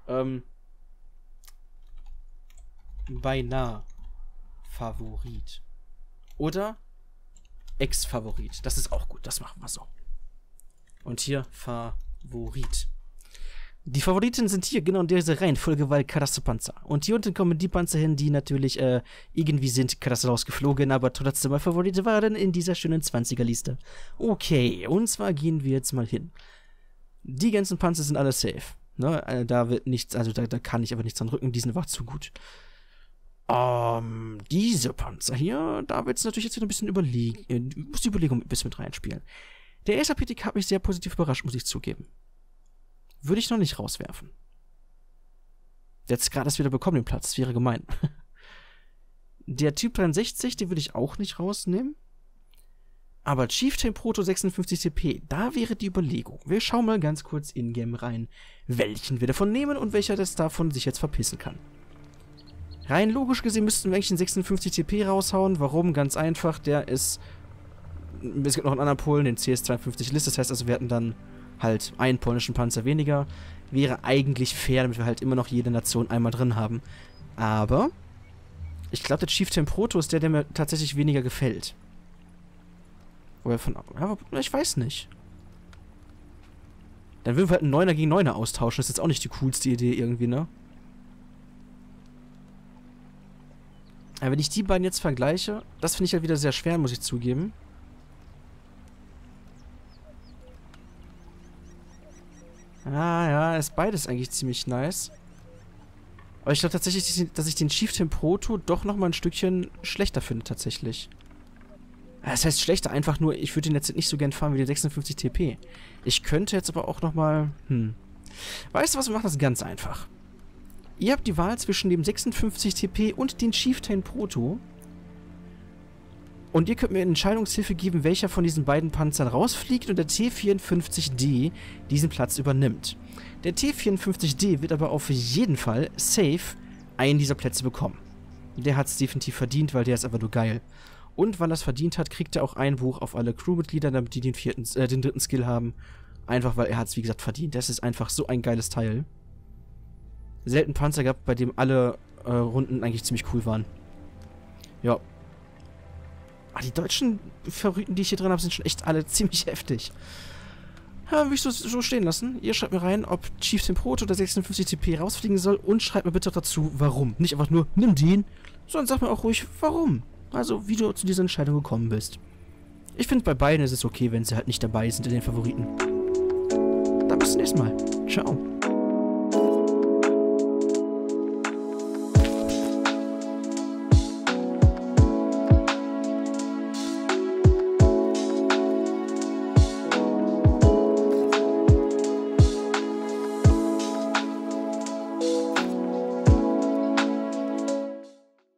Beinahe Favorit. Oder Ex-Favorit. Das ist auch gut. Das machen wir so. Und hier Favorit. Die Favoriten sind hier genau in dieser Reihenfolge, weil Katastrophenpanzer. Und hier unten kommen die Panzer hin, die natürlich irgendwie sind rausgeflogen, aber trotzdem mal Favorite waren in dieser schönen 20er-Liste. Okay, und zwar gehen wir jetzt mal hin. Die ganzen Panzer sind alle safe. Ne? Da wird nichts, also da kann ich aber nichts dran rücken, die sind einfach zu gut. Diese Panzer hier, da wird es natürlich jetzt wieder ein bisschen überlegen, muss die Überlegung ein bisschen mit reinspielen. Der SAPTK hat mich sehr positiv überrascht, muss ich zugeben. Würde ich noch nicht rauswerfen. Jetzt gerade erst wieder bekommen den Platz, das wäre gemein. Der Typ 63, den würde ich auch nicht rausnehmen. Aber Chieftain Proto 56 CP, da wäre die Überlegung. Wir schauen mal ganz kurz in-game rein, welchen wir davon nehmen und welcher das davon sich jetzt verpissen kann. Rein logisch gesehen müssten wir eigentlich den 56 CP raushauen. Warum? Ganz einfach, der ist... Es gibt noch einen anderen Polen, den CS52 List, das heißt also, wir hätten dann halt einen polnischen Panzer weniger. Wäre eigentlich fair, damit wir halt immer noch jede Nation einmal drin haben. Aber ich glaube, der Chieftain Proto ist der mir tatsächlich weniger gefällt. Oder von... Ja, ich weiß nicht. Dann würden wir halt einen 9er gegen 9er austauschen. Das ist jetzt auch nicht die coolste Idee irgendwie, ne? Aber wenn ich die beiden jetzt vergleiche, das finde ich halt wieder sehr schwer, muss ich zugeben. Ah, ja, ist beides eigentlich ziemlich nice. Aber ich glaube tatsächlich, dass ich den Chieftain Proto doch nochmal ein Stückchen schlechter finde, tatsächlich. Das heißt schlechter, einfach nur, ich würde den jetzt nicht so gern fahren wie den 56 TP. Ich könnte jetzt aber auch nochmal, Weißt du was, wir machen das ganz einfach. Ihr habt die Wahl zwischen dem 56 TP und den Chieftain Proto. Und ihr könnt mir eine Entscheidungshilfe geben, welcher von diesen beiden Panzern rausfliegt und der T54D diesen Platz übernimmt. Der T54D wird aber auf jeden Fall safe einen dieser Plätze bekommen. Der hat es definitiv verdient, weil der ist einfach nur geil. Und weil er es verdient hat, kriegt er auch Einbuch auf alle Crewmitglieder, damit die den dritten Skill haben. Einfach, weil er hat es, wie gesagt, verdient. Das ist einfach so ein geiles Teil. Selten Panzer gehabt, bei dem alle Runden eigentlich ziemlich cool waren. Ja. Ah, die deutschen Favoriten, die ich hier drin habe, sind schon echt alle ziemlich heftig. Ja, will ich so stehen lassen. Ihr schreibt mir rein, ob Chieftain Proto oder 56 CP rausfliegen soll und schreibt mir bitte auch dazu, warum. Nicht einfach nur, nimm den, sondern sag mir auch ruhig, warum. Also, wie du zu dieser Entscheidung gekommen bist. Ich finde, bei beiden ist es okay, wenn sie halt nicht dabei sind in den Favoriten. Dann bis zum nächsten Mal. Ciao.